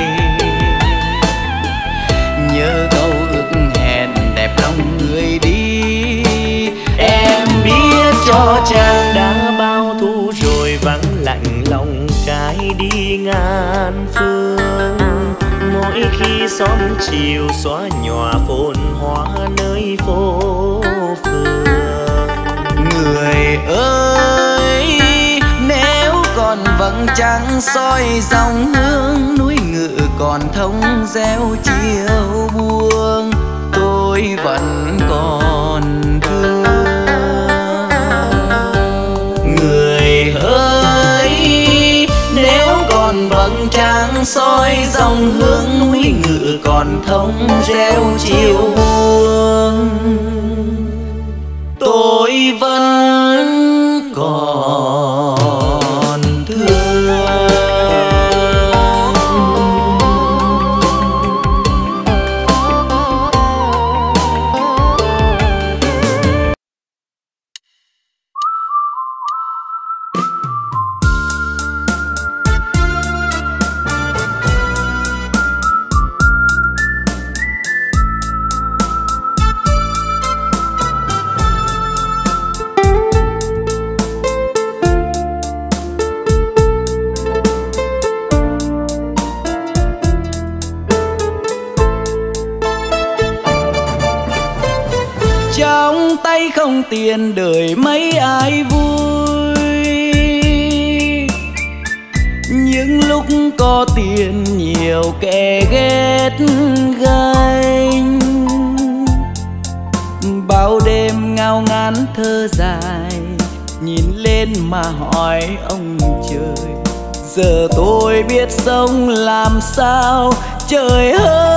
nhớ câu ước hẹn đẹp lòng người đi. Em biết cho chàng đã bao thu rồi vắng lạnh lòng trái đi ngàn phương. Mỗi khi xóm chiều xóa nhòa phồn hoa nơi phố phường. Người ơi nếu còn vầng trăng soi dòng hương, núi ngự còn thông reo chiều buông, tôi vẫn còn thương. Người ơi nếu còn vầng trăng soi dòng hương, núi ngự còn thông reo chiều buông, tôi vẫn còn thương. Trong tay không tiền đời mấy ai vui, những lúc có tiền nhiều kẻ ghét ganh. Bao đêm ngao ngán thơ dài, nhìn lên mà hỏi ông trời, giờ tôi biết sống làm sao trời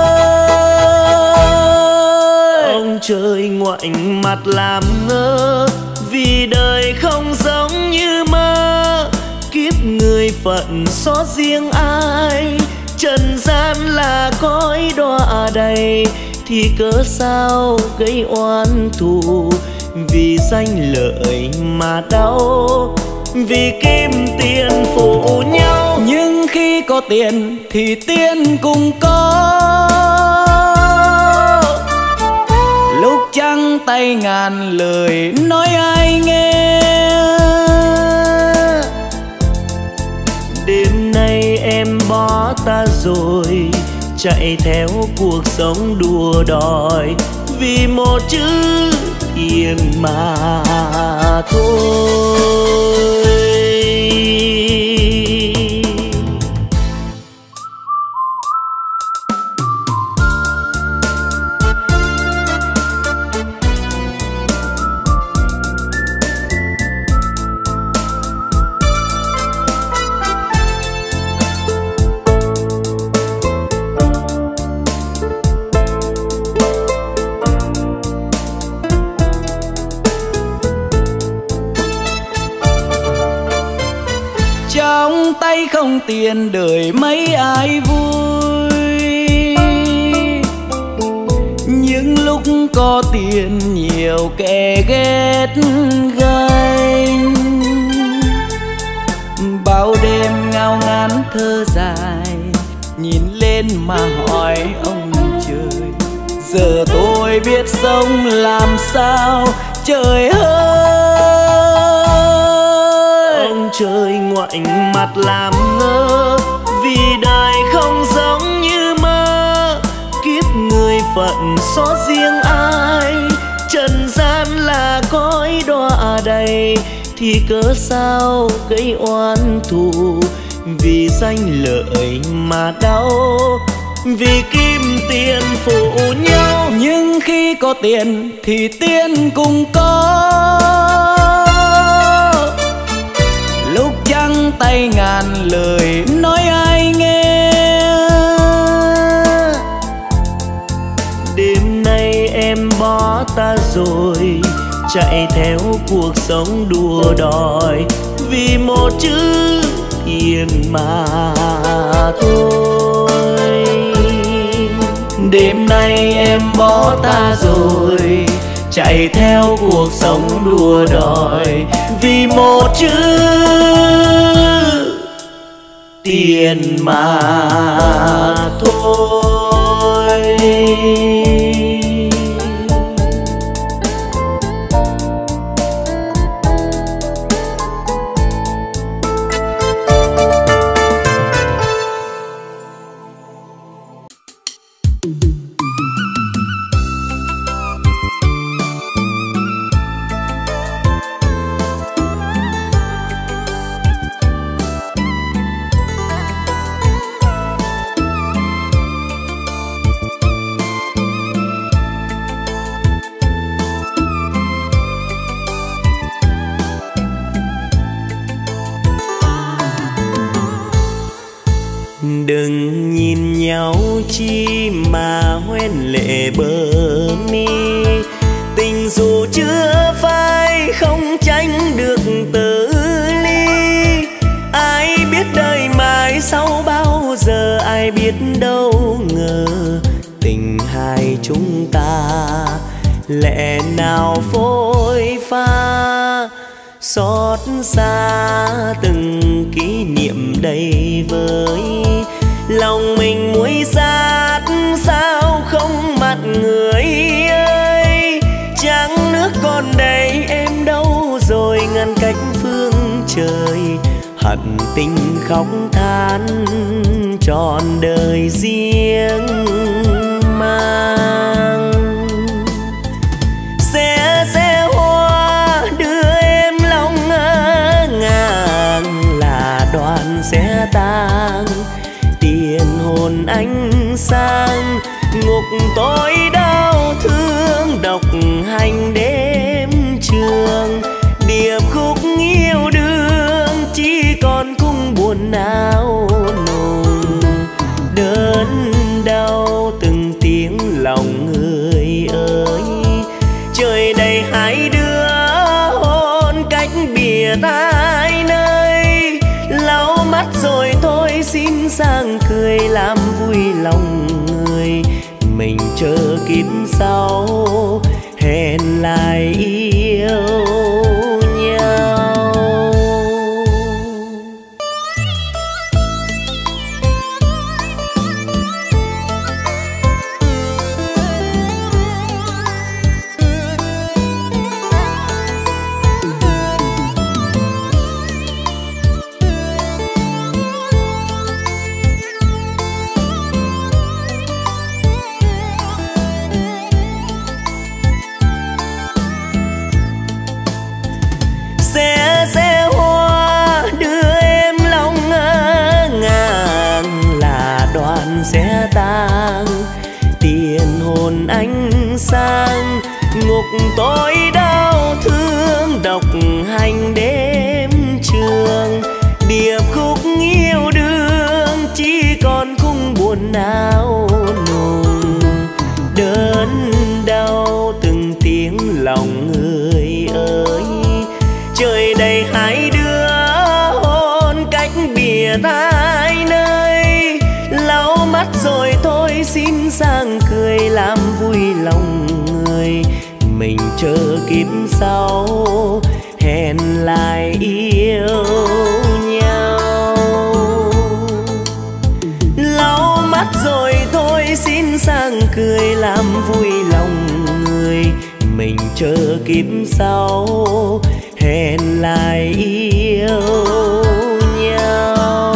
ơi. Ông trời ngoảnh mặt làm ngơ, vì đời không giống như mơ. Kiếp người phận xót riêng ai, trần gian là cõi đọa đầy, thì cớ sao gây oan thù, vì danh lợi mà đau, vì kim tiền phụ nhau. Nhưng khi có tiền thì tiên cùng có, lúc trắng tay ngàn lời nói ai nghe. Đêm nay em bỏ ta rồi, chạy theo cuộc sống đua đòi, vì một chữ tiền mà thôi. Trong tay không tiền đời mấy ai vui, những lúc có tiền nhiều kẻ ghét ganh. Bao đêm ngao ngán thơ dài, nhìn lên mà hỏi ông trời, giờ tôi biết sống làm sao trời ơi. Ông trời ngoảnh mặt làm ngơ, vì đời không giống như mơ. Kiếp người phận xót riêng ai, trần gian là cõi đọa đầy, thì cớ sao gây oan thù, vì danh lợi mà đau, vì kim tiền phụ nhau. Nhưng khi có tiền thì tiên cùng có, lúc trắng tay ngàn lời nói ai nghe. Đêm nay em bỏ ta rồi, chạy theo cuộc sống đua đòi vì một chữ tiền mà thôi. Đêm nay em bỏ ta rồi, chạy theo cuộc sống đua đòi vì một chữ tiền mà thôi. Đừng nhìn nhau chi mà hoen lệ bờ mi, tình dù chưa phai không tránh được từ ly. Ai biết đời mai sau bao giờ, ai biết đâu ngờ tình hai chúng ta lẽ nào phôi pha. Xót xa từng kỷ niệm đầy vơi, lòng mình muối sát sao không mặt người ơi. Trăng nước còn đây em đâu rồi, ngăn cách phương trời hận tình khóc than trọn đời riêng mang. Xe hoa đưa em lòng ngỡ ngàng, là đoàn xe tang tiền hồn anh sang. Ngục tối đau thương độc hành đêm trường, điệp khúc yêu đương chỉ còn cung buồn não nùng. Đớn đau từng tiếng lòng người ơi, trời đầy hai đứa hôn cách biệt hai nơi. Lau mắt rồi thôi xin sang cười làm vui lòng người, mình chờ kiếp sau hẹn lại yêu nhau. Xe hoa đưa em lòng ngỡ ngàng, là đoàn xe tang tiền hồn anh sang. Ngục tối đau thương độc hành đêm trường, điệp khúc yêu đương chỉ còn cung buồn não nùng. Đớn đau từng tiếng lòng người ơi, trời đầy hai đứa hôn cách biệt hai nơi. Lau mắt rồi thôi xin sang cười làm vui lòng người, mình chờ kiếp sau hẹn lại yêu nhau. Lau mắt rồi thôi xin sang cười làm vui lòng người, mình chờ kiếp sau hẹn lại yêu nhau.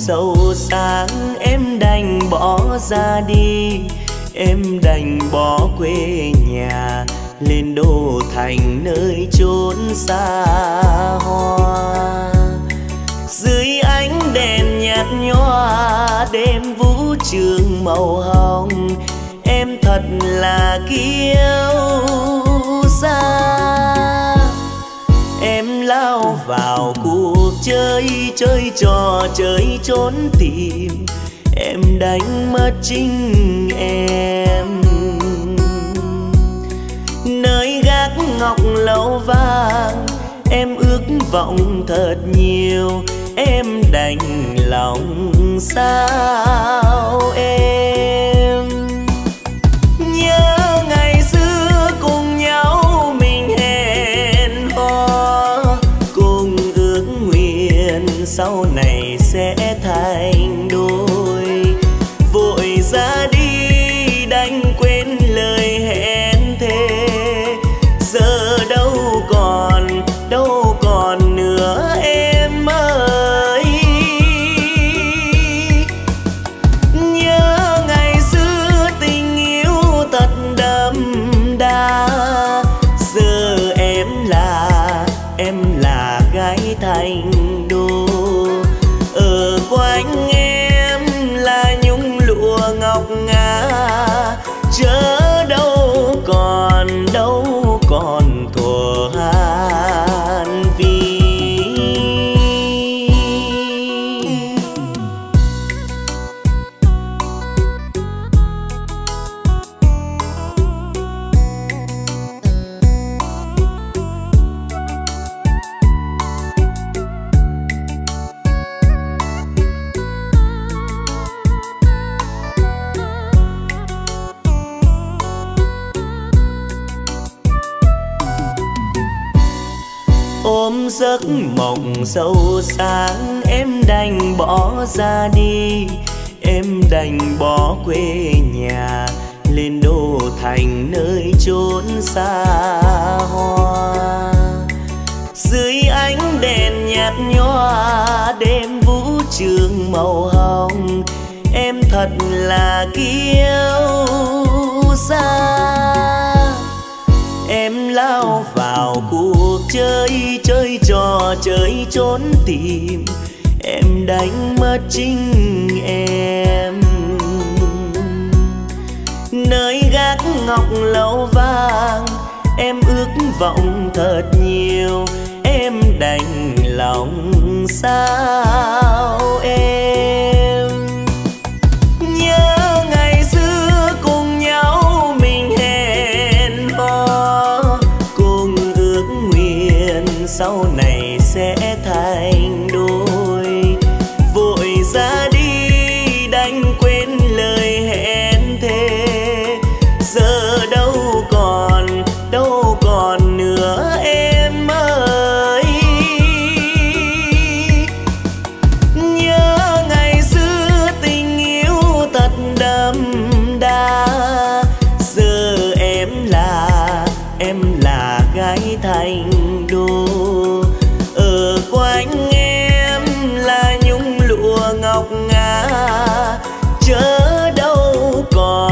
sâu sáng em đành bỏ ra đi, em đành bỏ quê nhà lên đô thành nơi chốn xa hoa. Dưới ánh đèn nhạt nhòa đêm vũ trường màu hồng, em thật là kiêu sa. Em lao vào cuộc chơi, chơi trò chơi trốn tìm, em đánh mất chính em. Nơi gác ngọc lầu vàng em ước vọng thật nhiều, em đành lòng sao em. Nhớ ngày xưa cùng nhau mình hẹn hò, cùng ước nguyện sau này sẽ thành đôi. Vội ra đi đành quên lời hẹn thề, giờ đâu còn nữa em ơi. Nhớ ngày xưa tình yêu thật đậm đà, giờ em là gái thành đô. Ở quanh em là nhung lụa ngọc ngà, chớ đâu còn thuở Hàn Vi. Ôm giấc mộng sâu sáng em đành bỏ ra đi, em đành bỏ quê nhà lên đô thành nơi chốn xa hoa. Dưới ánh đèn nhạt nhòa đêm vũ trường màu hồng, em thật là kiêu sa. Em lao vào cuộc chơi, chơi trò chơi trốn tìm, em đánh mất chính em. Nơi gác ngọc lầu vàng em ước vọng thật nhiều, em đành lòng sao em. Nhớ ngày xưa cùng nhau mình hẹn hò, cùng ước nguyện sau này sẽ thành đôi. Vội ra đi đành quên lời hẹn thề, giờ đâu còn nữa em ơi. Nhớ ngày xưa tình yêu thật đậm đà, giờ em là gái thành đô. Ở quanh em là nhung lụa ngọc ngà, chớ đâu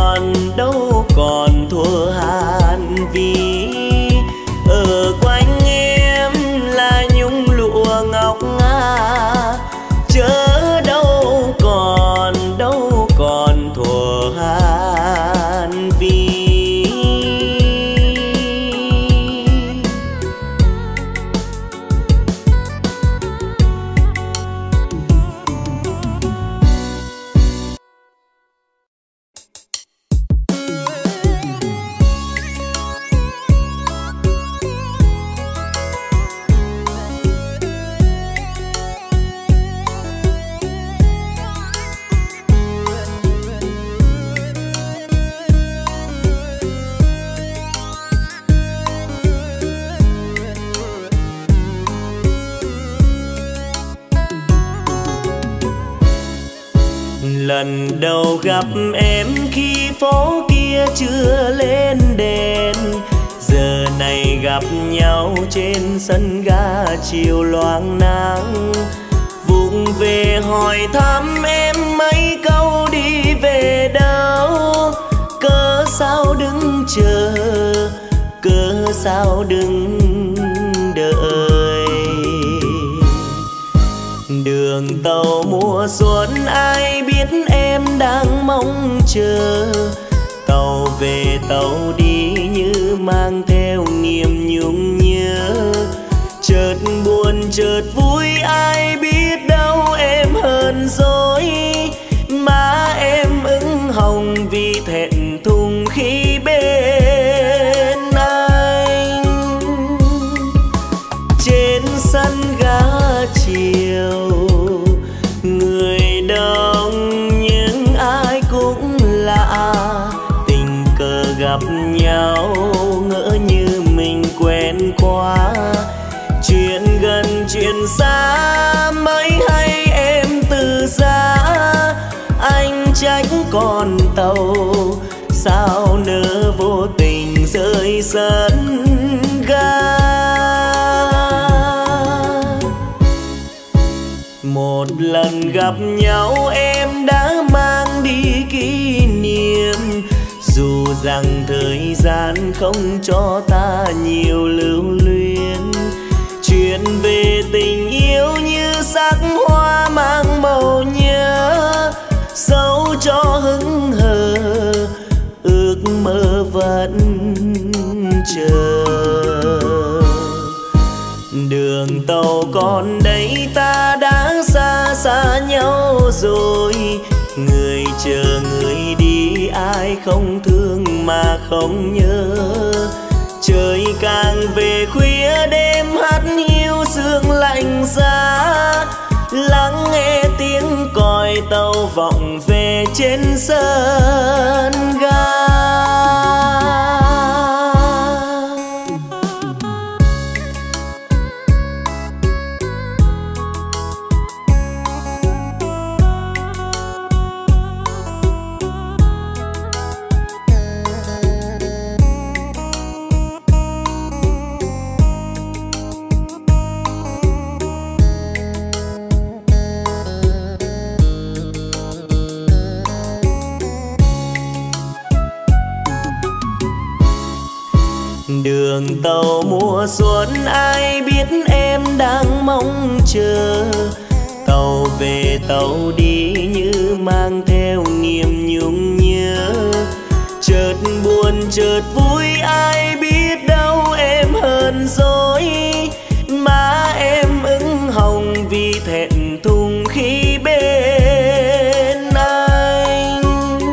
còn thua Hàn Vi. Ở quanh em là nhung lụa ngọc ngà, chớ đâu còn thua Hàn Vi. Lần đầu gặp em khi phố kia chưa lên đèn, giờ này gặp nhau trên sân ga chiều loang nắng. Vụng về hỏi thăm em mấy câu đi về đâu. Cớ sao đứng chờ, cớ sao đứng đợi. Đường tàu mùa xuân ai biết em đang mong chờ. Tàu về tàu đi như mang theo niềm nhung nhớ. Chợt buồn chợt vui ai biết đâu em hờn dỗi. Má em ửng hồng vì thẹn thùng khi bên anh. Trên sân ga chiều người đông nhưng ai cũng lạ. Tình cờ gặp nhau ngỡ như mình quen quá. Chuyện gần chuyện xa mới hay em từ xa. Anh trách con tàu sao nỡ vô tình rơi sân ga. Một lần gặp nhau em đã mang đi kỷ niệm. Dù rằng thời gian không cho ta nhiều lưu luyến. Chuyện về tình yêu như sắc hoa mang màu nhớ. Dẫu cho hững hờ ước mơ vẫn chờ. Đường tàu còn đây ta đã xa xa nhau rồi. Người chờ người đi ai không thương mà không nhớ. Trời càng về khuya đêm hát hiu sương lạnh giá. Lắng nghe tiếng còi tàu vọng về trên sân ga. Đường tàu mùa xuân ai biết em đang mong chờ. Tàu về tàu đi như mang theo niềm nhung nhớ. Chợt buồn chợt vui ai biết đâu em hờn dỗi. Má em ửng hồng vì thẹn thùng khi bên anh.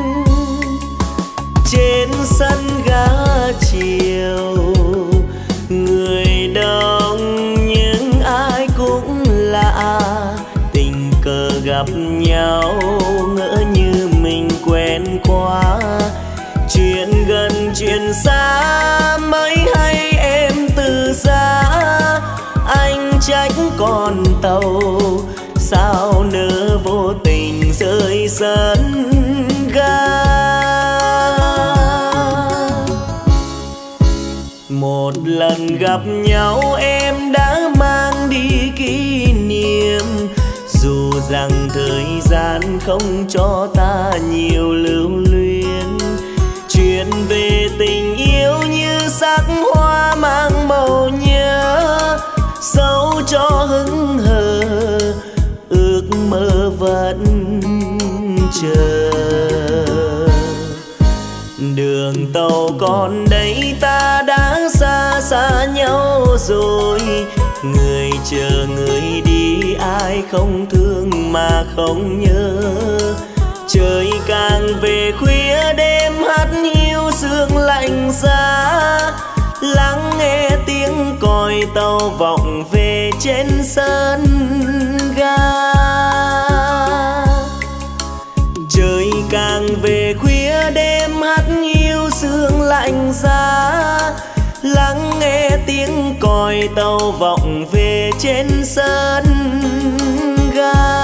Trên sân ga chiều người đông nhưng ai cũng lạ. Tình cờ gặp nhau ngỡ như mình quen quá. Chuyện gần chuyện xa mới hay em từ xa. Anh trách con tàu sao nỡ vô tình rơi sân ga. Một lần gặp nhau em đã mang đi kỷ niệm. Dù rằng thời gian không cho ta nhiều lưu luyến. Chuyện về tình yêu như sắc hoa mang màu nhớ. Dẫu cho hững hờ ước mơ vẫn chờ. Đường tàu còn đây ta đã xa xa nhau rồi. Người chờ người đi ai không thương mà không nhớ. Trời càng về khuya đêm hát hiu sương lạnh giá. Lắng nghe tiếng còi tàu vọng về trên sân ga. Trời càng về khuya đêm hát hiu sương lạnh giá. Lắng nghe tiếng còi tàu vọng về trên sân ga.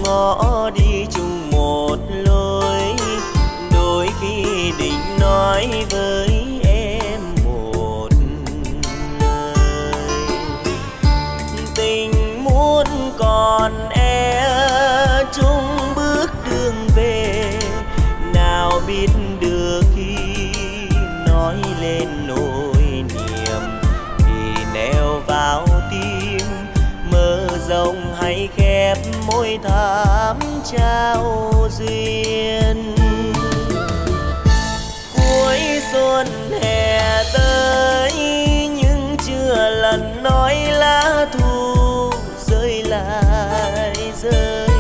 ngõ đi chung một lối, đôi khi định nói với em một lời. Tình muốn còn chung bước đường về, nào biết được khi nói lên nỗi niềm thì neo vào tim, mơ rộng hay khép môi thắm trao duyên. Cuối xuân hè tới nhưng chưa lần nói lá thu rơi lại rơi,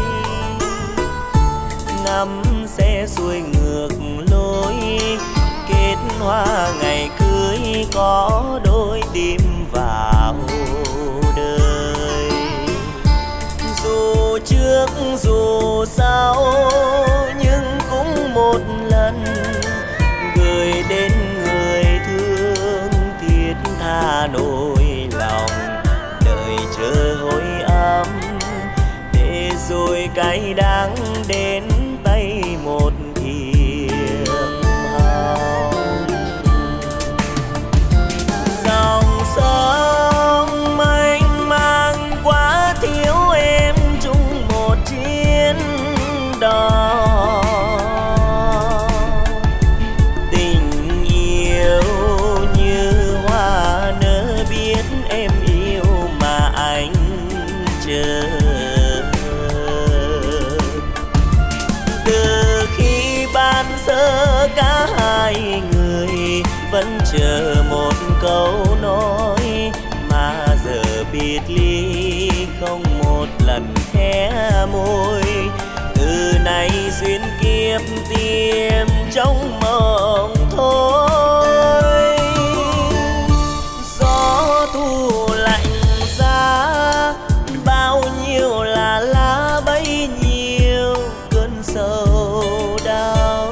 ngắm xe xuôi ngược lối, kết hoa ngày cưới có đôi tim vào đời. Dù trước dù sau nhưng cũng một lần gửi đến người thương thiết tha nỗi lòng, đợi chờ hồi âm để rồi cay đắng đến tay một thiệp hồng. Dòng sông mênh mang quá thiếu em chung một chuyến đò, tình yêu như hoa nở biết em yêu mà anh chờ. Từ khi ban sơ cả hai người vẫn chờ một câu nói, mà giờ biệt ly không một lần khẽ môi. Từ nay duyên kiếp tìm trong mộng thôi. Gió thu lạnh giá bao nhiêu là lá bấy nhiêu cơn sầu đau.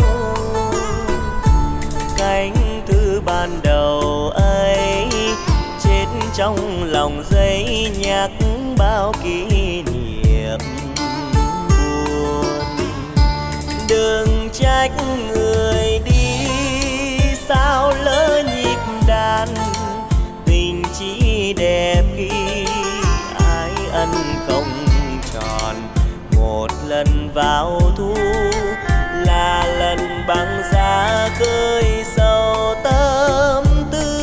Cánh thư ban đầu ấy chết trong lòng giấy nhắc bao kỷ niệm buồn. Đừng trách người đi sao lỡ nhịp đàn, tình chỉ đẹp khi ai ân không tròn. Một lần vào thu là lần băng giá khơi sâu tâm tư.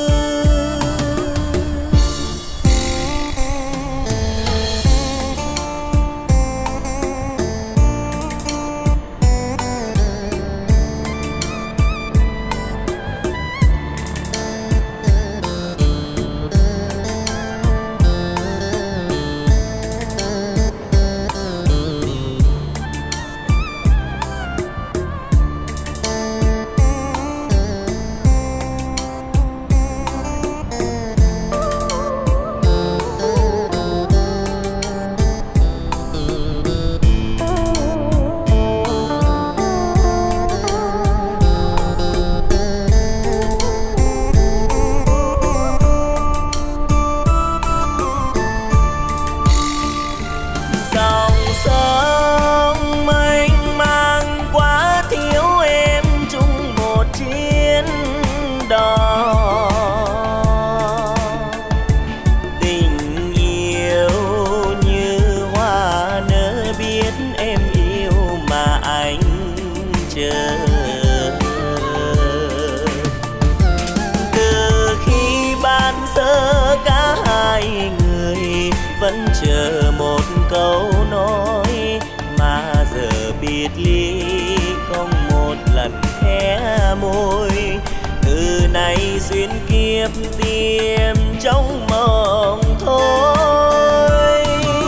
Vẫn chờ một câu nói, mà giờ biệt ly không một lần khẽ môi. Từ nay duyên kiếp tìm trong mộng thôi.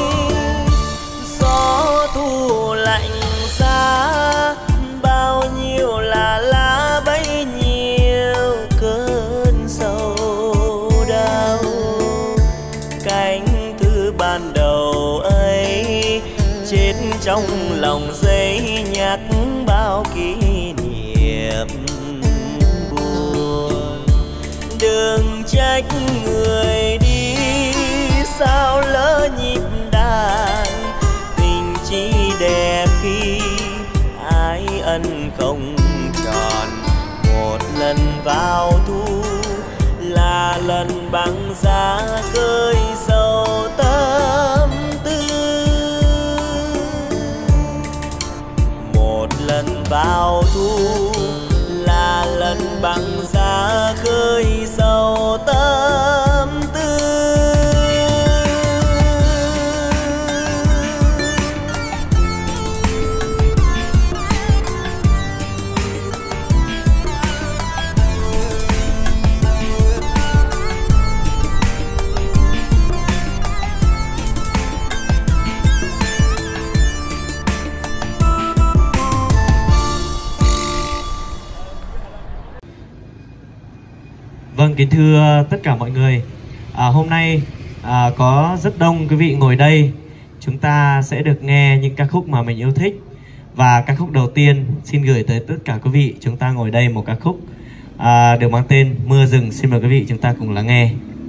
Gió thu lạnh giá bao nhiêu là lá bấy nhiêu cơn sầu đau. Cánh ban đầu ấy chết trong lòng giấy nhắc bao kỷ niệm buồn. Đừng trách người đi sao lỡ nhịp đàn, tình chỉ không tròn. Một lần vào thu là lần băng giá cơi sầu tâm tư. Một lần vào thu là lần băng giá khơi sầu tâm tư. Vâng, kính thưa tất cả mọi người, hôm nay có rất đông quý vị ngồi đây. Chúng ta sẽ được nghe những ca khúc mà mình yêu thích. Và ca khúc đầu tiên xin gửi tới tất cả quý vị chúng ta ngồi đây một ca khúc được mang tên Mưa Rừng. Xin mời quý vị chúng ta cùng lắng nghe.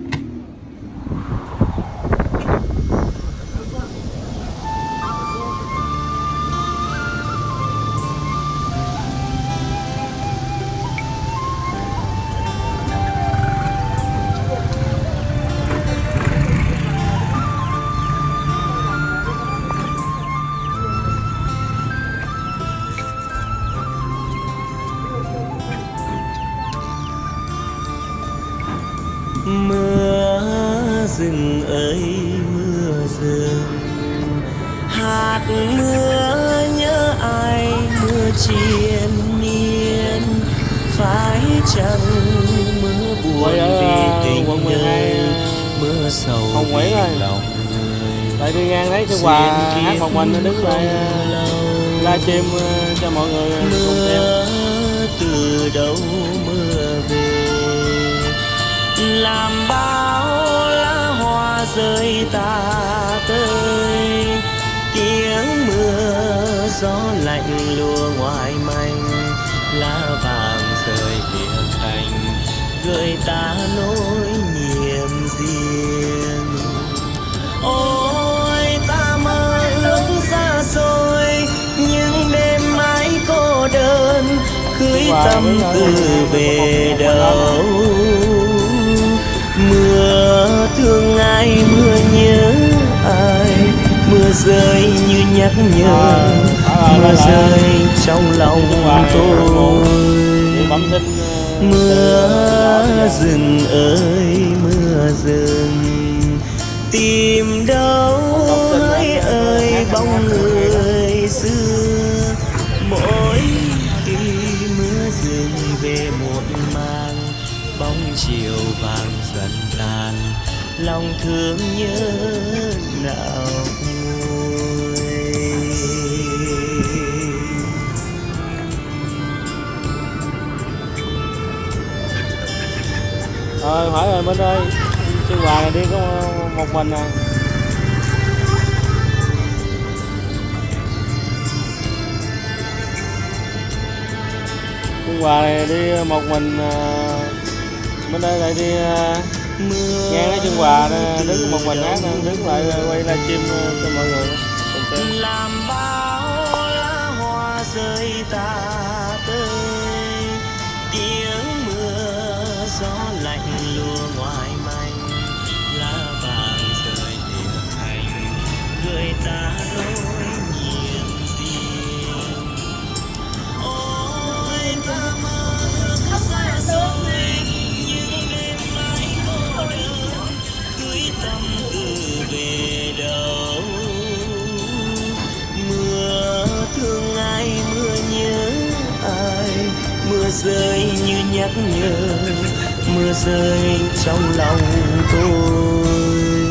Mưa rừng ơi mưa rừng, hạt mưa nhớ ai mưa triền miên. Phải chăng mưa buồn vì tình nhớ, mưa sầu vì lòng người. Tại đi ngang đấy Xuân Hòa hát một mình đứng lại livestream cho mọi người cùng xem. Mưa từ đâu mưa về, làm bao lá hoa rơi tả tơi. Tiếng mưa gió lạnh lùa ngoài manh, lá vàng rơi hiền thành gợi ta nỗi niềm riêng. Ôi ta mơ ước xa xôi, nhưng đêm mãi cô đơn, cưới tâm tư về đâu. Mưa thương ai mưa nhớ ai, mưa rơi như nhắc nhở, mưa rơi trong lòng tôi. Mưa rừng ơi mưa rừng, tìm đâu hỡi ơi bóng người xưa. Mỗi khi mưa rừng về một màn, bóng chiều vàng dần tàn, lòng thương nhớ nào nguôi. Hỏi rồi Minh ơi, Xuân Hòa này đi có một mình à? Xuân Hòa này đi một mình bên đây lại đi nghe nói Xuân Hòa đứng một mình hát nên đứng lại quay livestream cho mọi người cùng xem. Làm bao lá hoa rơi tả tơi, tiếng mưa gió lạnh lùa ngoài manh, lá vàng rơi hiền thành gợi ta nỗi niềm riêng. Ôi ta mơ ước xa xôi, nhưng đêm mãi cô đơn, cưới tâm tư về đâu. Mưa thương ai mưa nhớ ai, mưa rơi như nhắc nhở, mưa rơi trong lòng tôi.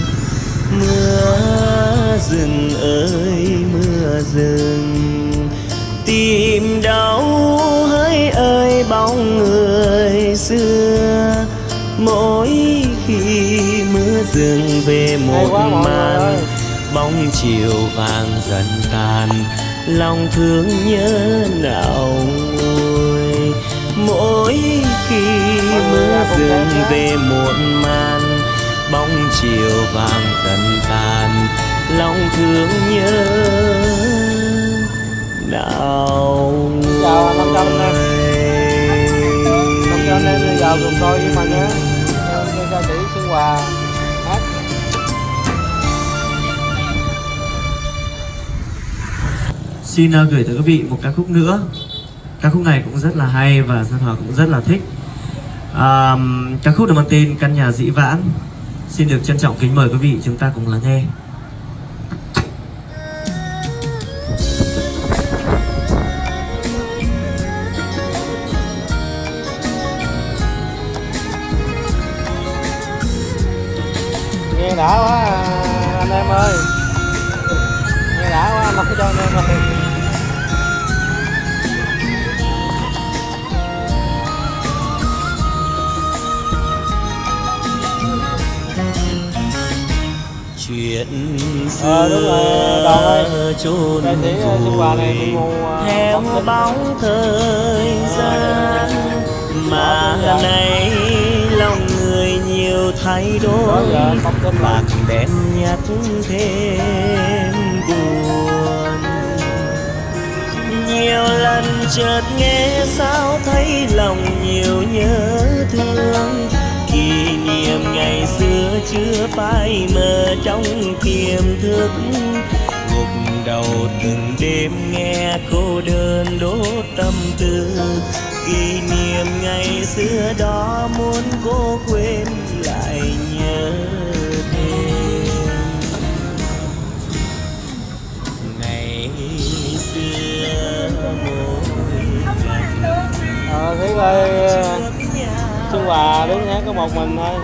Mưa rừng ơi mưa rừng, tìm đâu hỡi ơi bóng người xưa. Mỗi khi mưa rừng về một màn, bóng chiều vàng dần tàn, lòng thương nhớ nào nguôi. Mỗi khi mưa rừng về một màn, bóng chiều vàng dần tàn, lòng thương nhớ nào nguôi. vào cùng coi với mình nhé. Ca sĩ Xuân Hòa hát. Xin gửi tới quý vị một ca khúc nữa. Ca khúc này cũng rất là hay và Sơn Hòa cũng rất là thích. Ca khúc được mang tên Căn Nhà Dĩ Vãng. Xin được trân trọng kính mời quý vị chúng ta cùng lắng nghe. Nghe đã quá anh em ơi, nghe đã quá anh nói cho anh em ơi. Chuyện Đúng rồi, Đoàn ơi, chôn ca sĩ Xuân Hòa này theo bóng thời gian mà nay lòng người nhiều thay đổi, bạc đen nhắc thêm buồn. Nhiều lần chợt nghe sao thấy lòng nhiều nhớ thương, kỷ niệm ngày xưa chưa phai mờ trong tiềm thức. Gục đầu từng đêm nghe cô đơn đốt tâm tư, kỷ niệm ngày xưa đó muốn cô quên lại nhớ thêm. Ngày xưa mỗi ngày thế ơi, Xuân Hòa đứng hát có một mình thôi,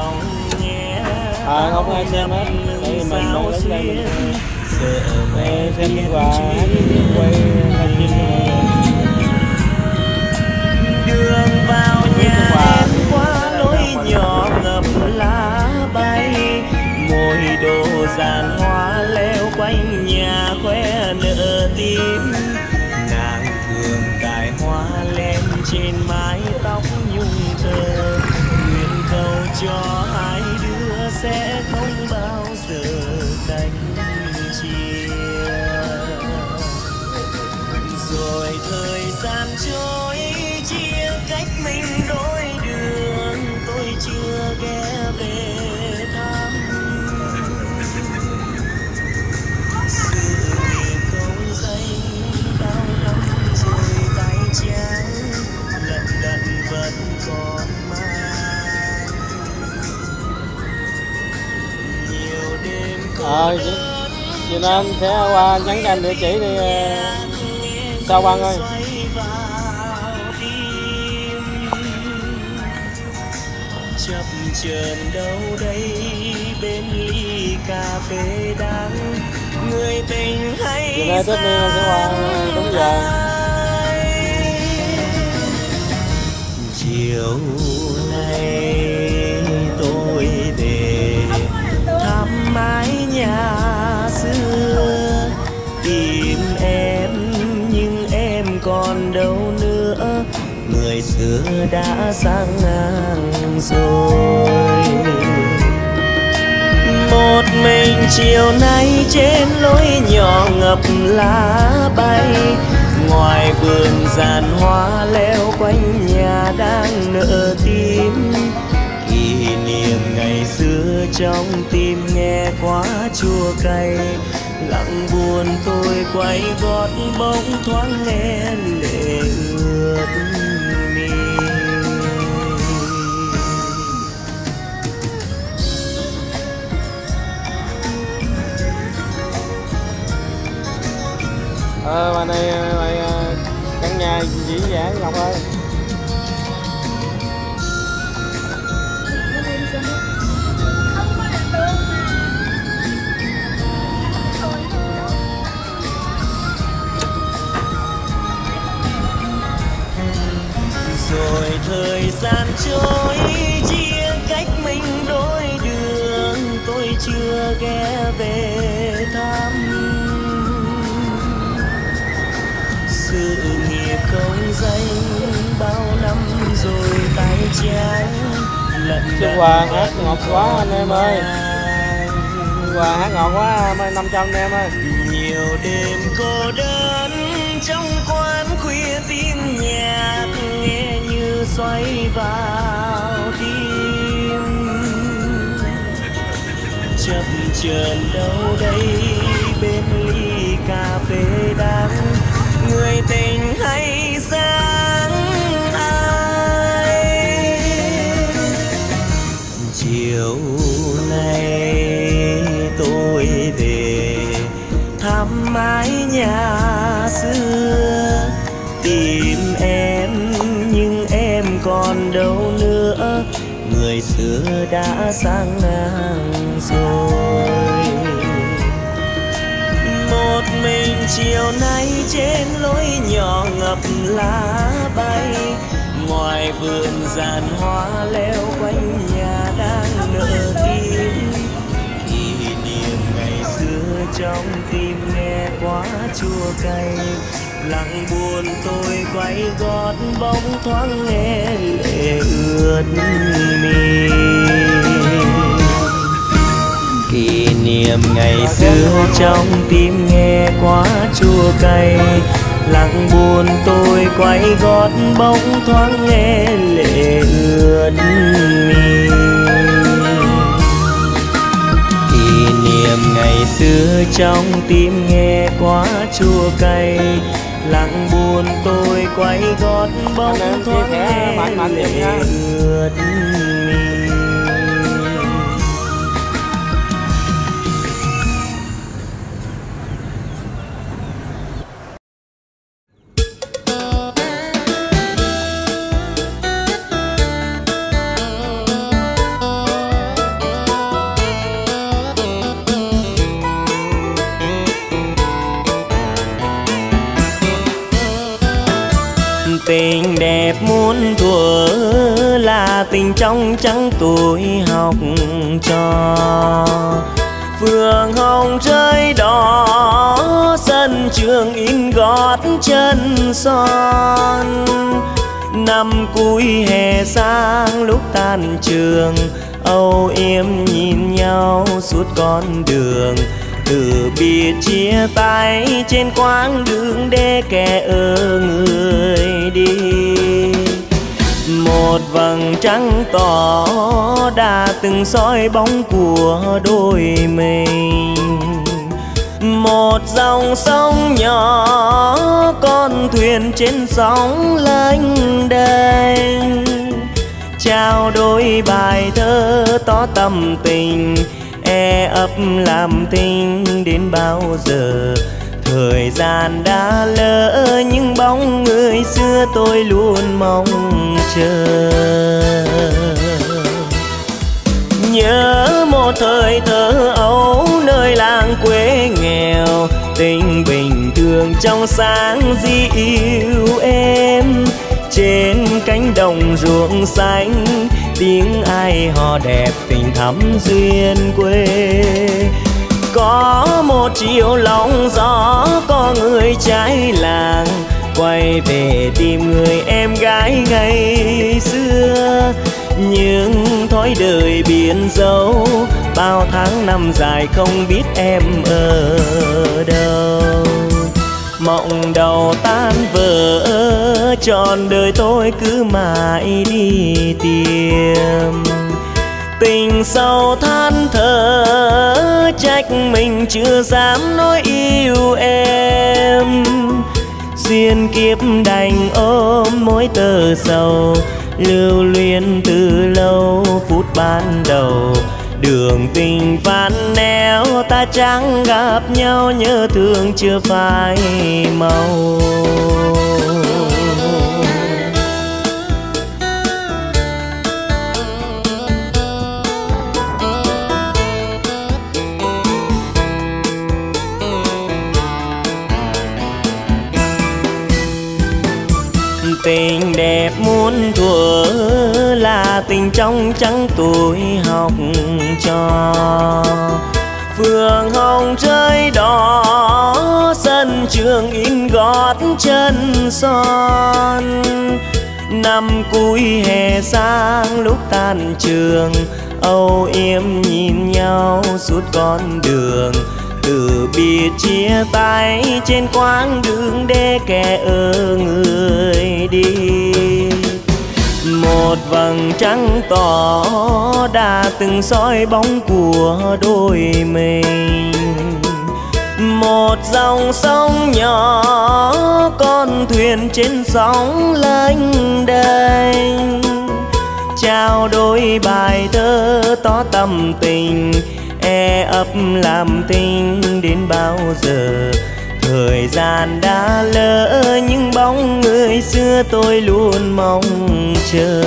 không ai xem hết, tại vì mình đang đứng đây mình xem Xuân Hòa hát quay livestream. Đường vào nhà em qua lối nhỏ ngập lá bay, môi đồ giàn hoa leo quanh nhà khoe nở tím. Nàng thường cài hoa lên trên mái tóc nhung thơ, nguyện cầu cho hai đứa sẽ không bao giờ cánh chia. Rồi thời gian trôi chia cách mình đôi đường, tôi chưa ghé về thăm. Sự nghiệp không dây bao năm rồi tay trắng, lận đận vẫn còn mang. Nhiều đêm cô đơn Cho nên sẽ qua nhắn cho anh địa chỉ đi Sao Băng ơi. Chập chờn đâu đây bên ly cà phê đắng, người tình hay nay tất nhiên là sẽ qua đúng giờ. Chiều nay tôi về thăm mái nhà xưa, tìm em nhưng em còn đâu nữa, người xưa đã sang ngang rồi. Một mình chiều nay trên lối nhỏ ngập lá bay, ngoài vườn giàn hoa leo quanh nhà đang nở tím. Kỷ niệm ngày xưa trong tim nghe quá chua cay, lặng buồn tôi quay gót bỗng thoáng nghe lệ ướt mi. Bài này bài Căn Nhà Dĩ Vãng Ngọc ơi. Rồi thời gian trôi chia cách mình đôi đường, tôi chưa ghé về thăm. Sự nghiệp không danh bao năm rồi tay trái, lận Xuân Hòa hát ngọt quá anh em ơi. Xuân Hòa hát ngọt quá 500 anh em ơi. Nhiều đêm cô đơn trong quán khuya tiếng nhạc nghe như xoay vào tim. Chập chờn đâu đây bên ly cà phê đắng, người tình hay dáng ai. Chiều nay tôi về thăm mái nhà xưa, tìm em nhưng em còn đâu nữa, người xưa đã sang ngang rồi. Một mình chiều nay trên lối nhỏ ngập lá bay, ngoài vườn giàn hoa leo quanh nhà đang nở tím. Kỷ niệm ngày xưa trong tim nghe quá chua cay, lặng buồn tôi quay gót bóng thoáng nghe lệ ướt mi. Kỷ niệm ngày xưa trong tim nghe quá chua cay, lặng buồn tôi quay gót bóng thoáng nghe lệ ướt mi. Kỷ niệm ngày xưa trong tim nghe quá chua cay, lặng buồn tôi quay gót bóng thoáng nghe lệ ướt mi. Tình đẹp muôn thuở là tình trong trắng tuổi học trò, phượng hồng rơi đỏ sân trường in gót chân son. Năm cuối hè sang lúc tan trường, âu yếm nhìn nhau suốt con đường, từ biệt chia tay trên quãng đường để kẻ ở người đi. Một vầng trăng tỏ đã từng soi bóng của đôi mình, một dòng sông nhỏ con thuyền trên sóng lênh đênh, trao đôi bài thơ tỏ tâm tình, e ấp làm tình đến bao giờ. Thời gian đã lỡ những bóng người xưa tôi luôn mong chờ. Nhớ một thời thơ ấu nơi làng quê nghèo, tình bình thường trong sáng dịu êm. Trên cánh đồng ruộng xanh tiếng ai hò đẹp tình thắm duyên quê. Có một chiều lòng gió có người trái làng quay về tìm người em gái ngày xưa. Nhưng thói đời biển dấu bao tháng năm dài không biết em ở đâu. Mộng đầu tan vỡ trọn đời tôi cứ mãi đi tìm. Tình sâu than thở trách mình chưa dám nói yêu em. Duyên kiếp đành ôm mỗi tờ sầu, lưu luyến từ lâu phút ban đầu. Đường tình phán néo ta chẳng gặp nhau, nhớ thương chưa phai màu. Tình đẹp muôn thuở là tình trong trắng tuổi học trò. Phượng hồng rơi đỏ sân trường in gót chân son. Năm cuối hè sang lúc tan trường, âu yếm nhìn nhau suốt con đường. Từ biệt chia tay trên quãng đường để kẻ ở người đi. một vầng trăng tỏ đã từng soi bóng của đôi mình. Một dòng sông nhỏ, con thuyền trên sóng lênh đênh, trao đôi bài thơ tỏ tâm tình, ấp làm tình đến bao giờ. Thời gian đã lỡ những bóng người xưa tôi luôn mong chờ.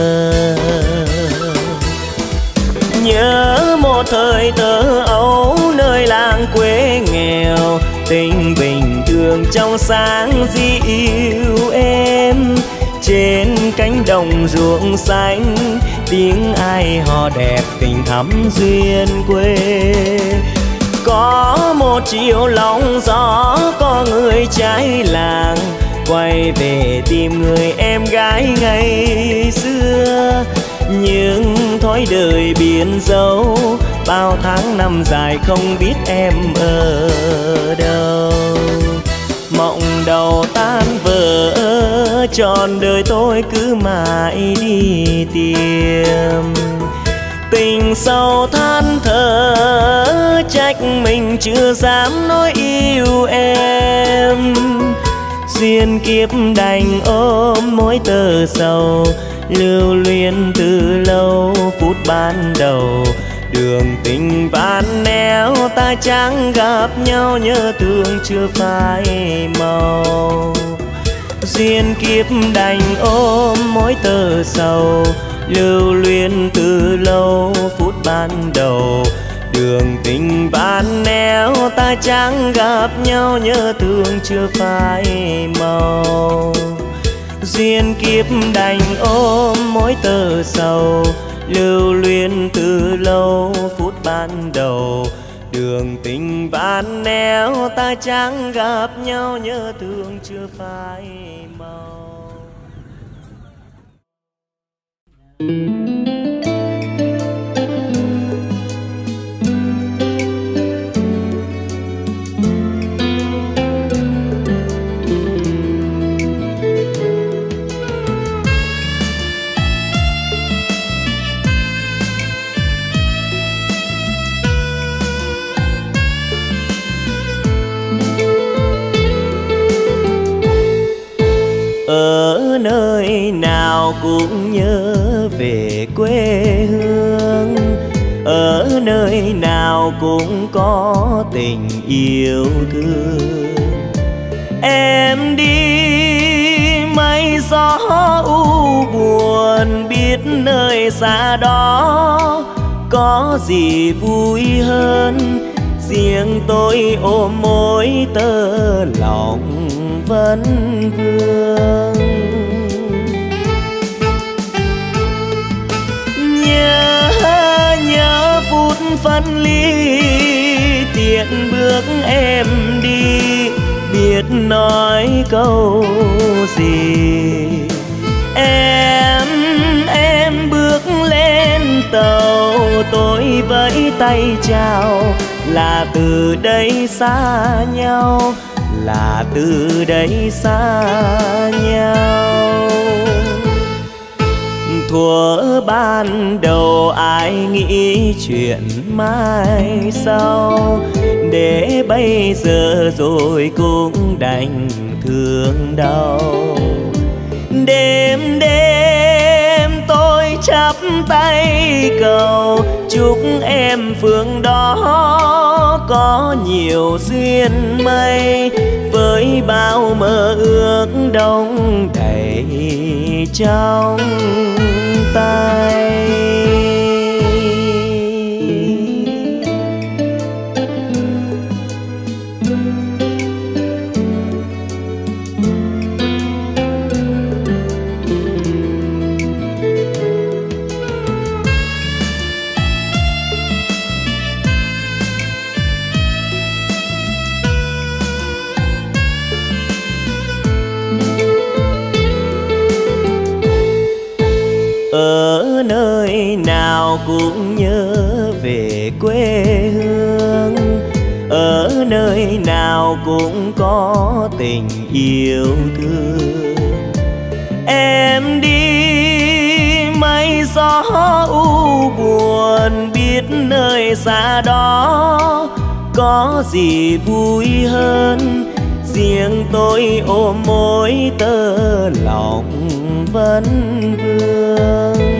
Nhớ một thời thơ ấu nơi làng quê nghèo, tình bình thường trong sáng dịu êm. Trên cánh đồng ruộng xanh, tiếng ai hò đẹp tình thắm duyên quê. Có một chiều lòng gió, có người trái làng quay về tìm người em gái ngày xưa. Nhưng thói đời biển dấu, bao tháng năm dài không biết em ở đâu. Mộng đầu tan vỡ, trọn đời tôi cứ mãi đi tìm. Tình sâu than thở, trách mình chưa dám nói yêu em. Duyên kiếp đành ôm mỗi tơ sầu, lưu luyến từ lâu phút ban đầu. Đường tình ván néo ta chẳng gặp nhau, nhớ thương chưa phai màu. Duyên kiếp đành ôm mỗi tơ sầu, lưu luyến từ lâu phút ban đầu. Đường tình ván néo ta chẳng gặp nhau, nhớ thương chưa phai màu. Duyên kiếp đành ôm mỗi tơ sầu, lưu luyến từ lâu phút ban đầu. Đường tình ván néo ta chẳng gặp nhau, nhớ thương chưa phai màu. Ở nơi nào cũng nhớ về quê hương, ở nơi nào cũng có tình yêu thương. Em đi mây gió u buồn, biết nơi xa đó có gì vui hơn. Riêng tôi ôm mối tơ lòng vẫn vương. Nhớ phút phân ly, tiện bước em đi, biết nói câu gì. Em bước lên tàu, tôi vẫy tay chào, là từ đây xa nhau, là từ đây xa nhau. Thuở ban đầu ai nghĩ chuyện mai sau, để bây giờ rồi cũng đành thương đau. Đêm đêm tôi chắp tay cầu, chúc em phương đó có nhiều duyên mây, với bao mơ ước đông đầy trong tay. Ở nơi nào cũng nhớ về quê hương, ở nơi nào cũng có tình yêu thương. Em đi gió u buồn, biết nơi xa đó có gì vui hơn. Riêng tôi ôm mối tơ lòng vẫn vương.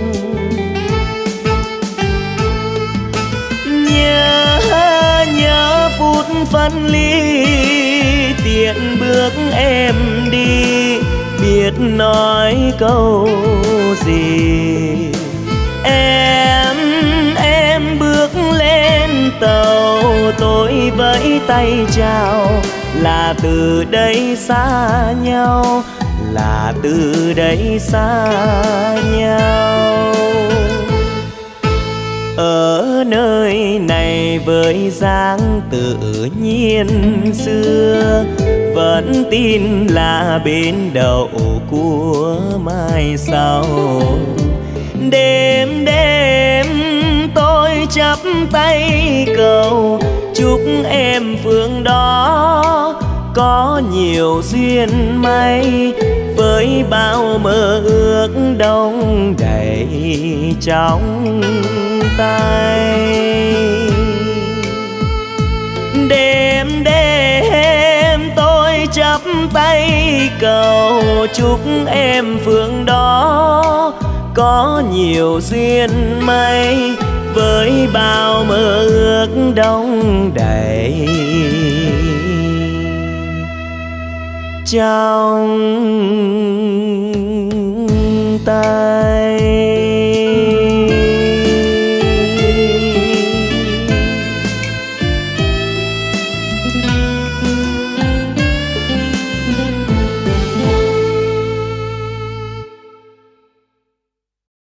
Nhớ phút phân ly, tiện bước em đi, biết nói câu gì. Em bước lên tàu, tôi vẫy tay chào, là từ đây xa nhau, là từ đây xa nhau. Ở nơi này với dáng tự nhiên xưa, vẫn tin là bên đầu của mai sau. Đêm đêm tôi chắp tay cầu, chúc em phương đó có nhiều duyên may, với bao mơ ước đông đầy trong tay. Đêm đêm tôi chắp tay cầu, chúc em phương đó có nhiều duyên may, với bao mơ ước đông đầy trong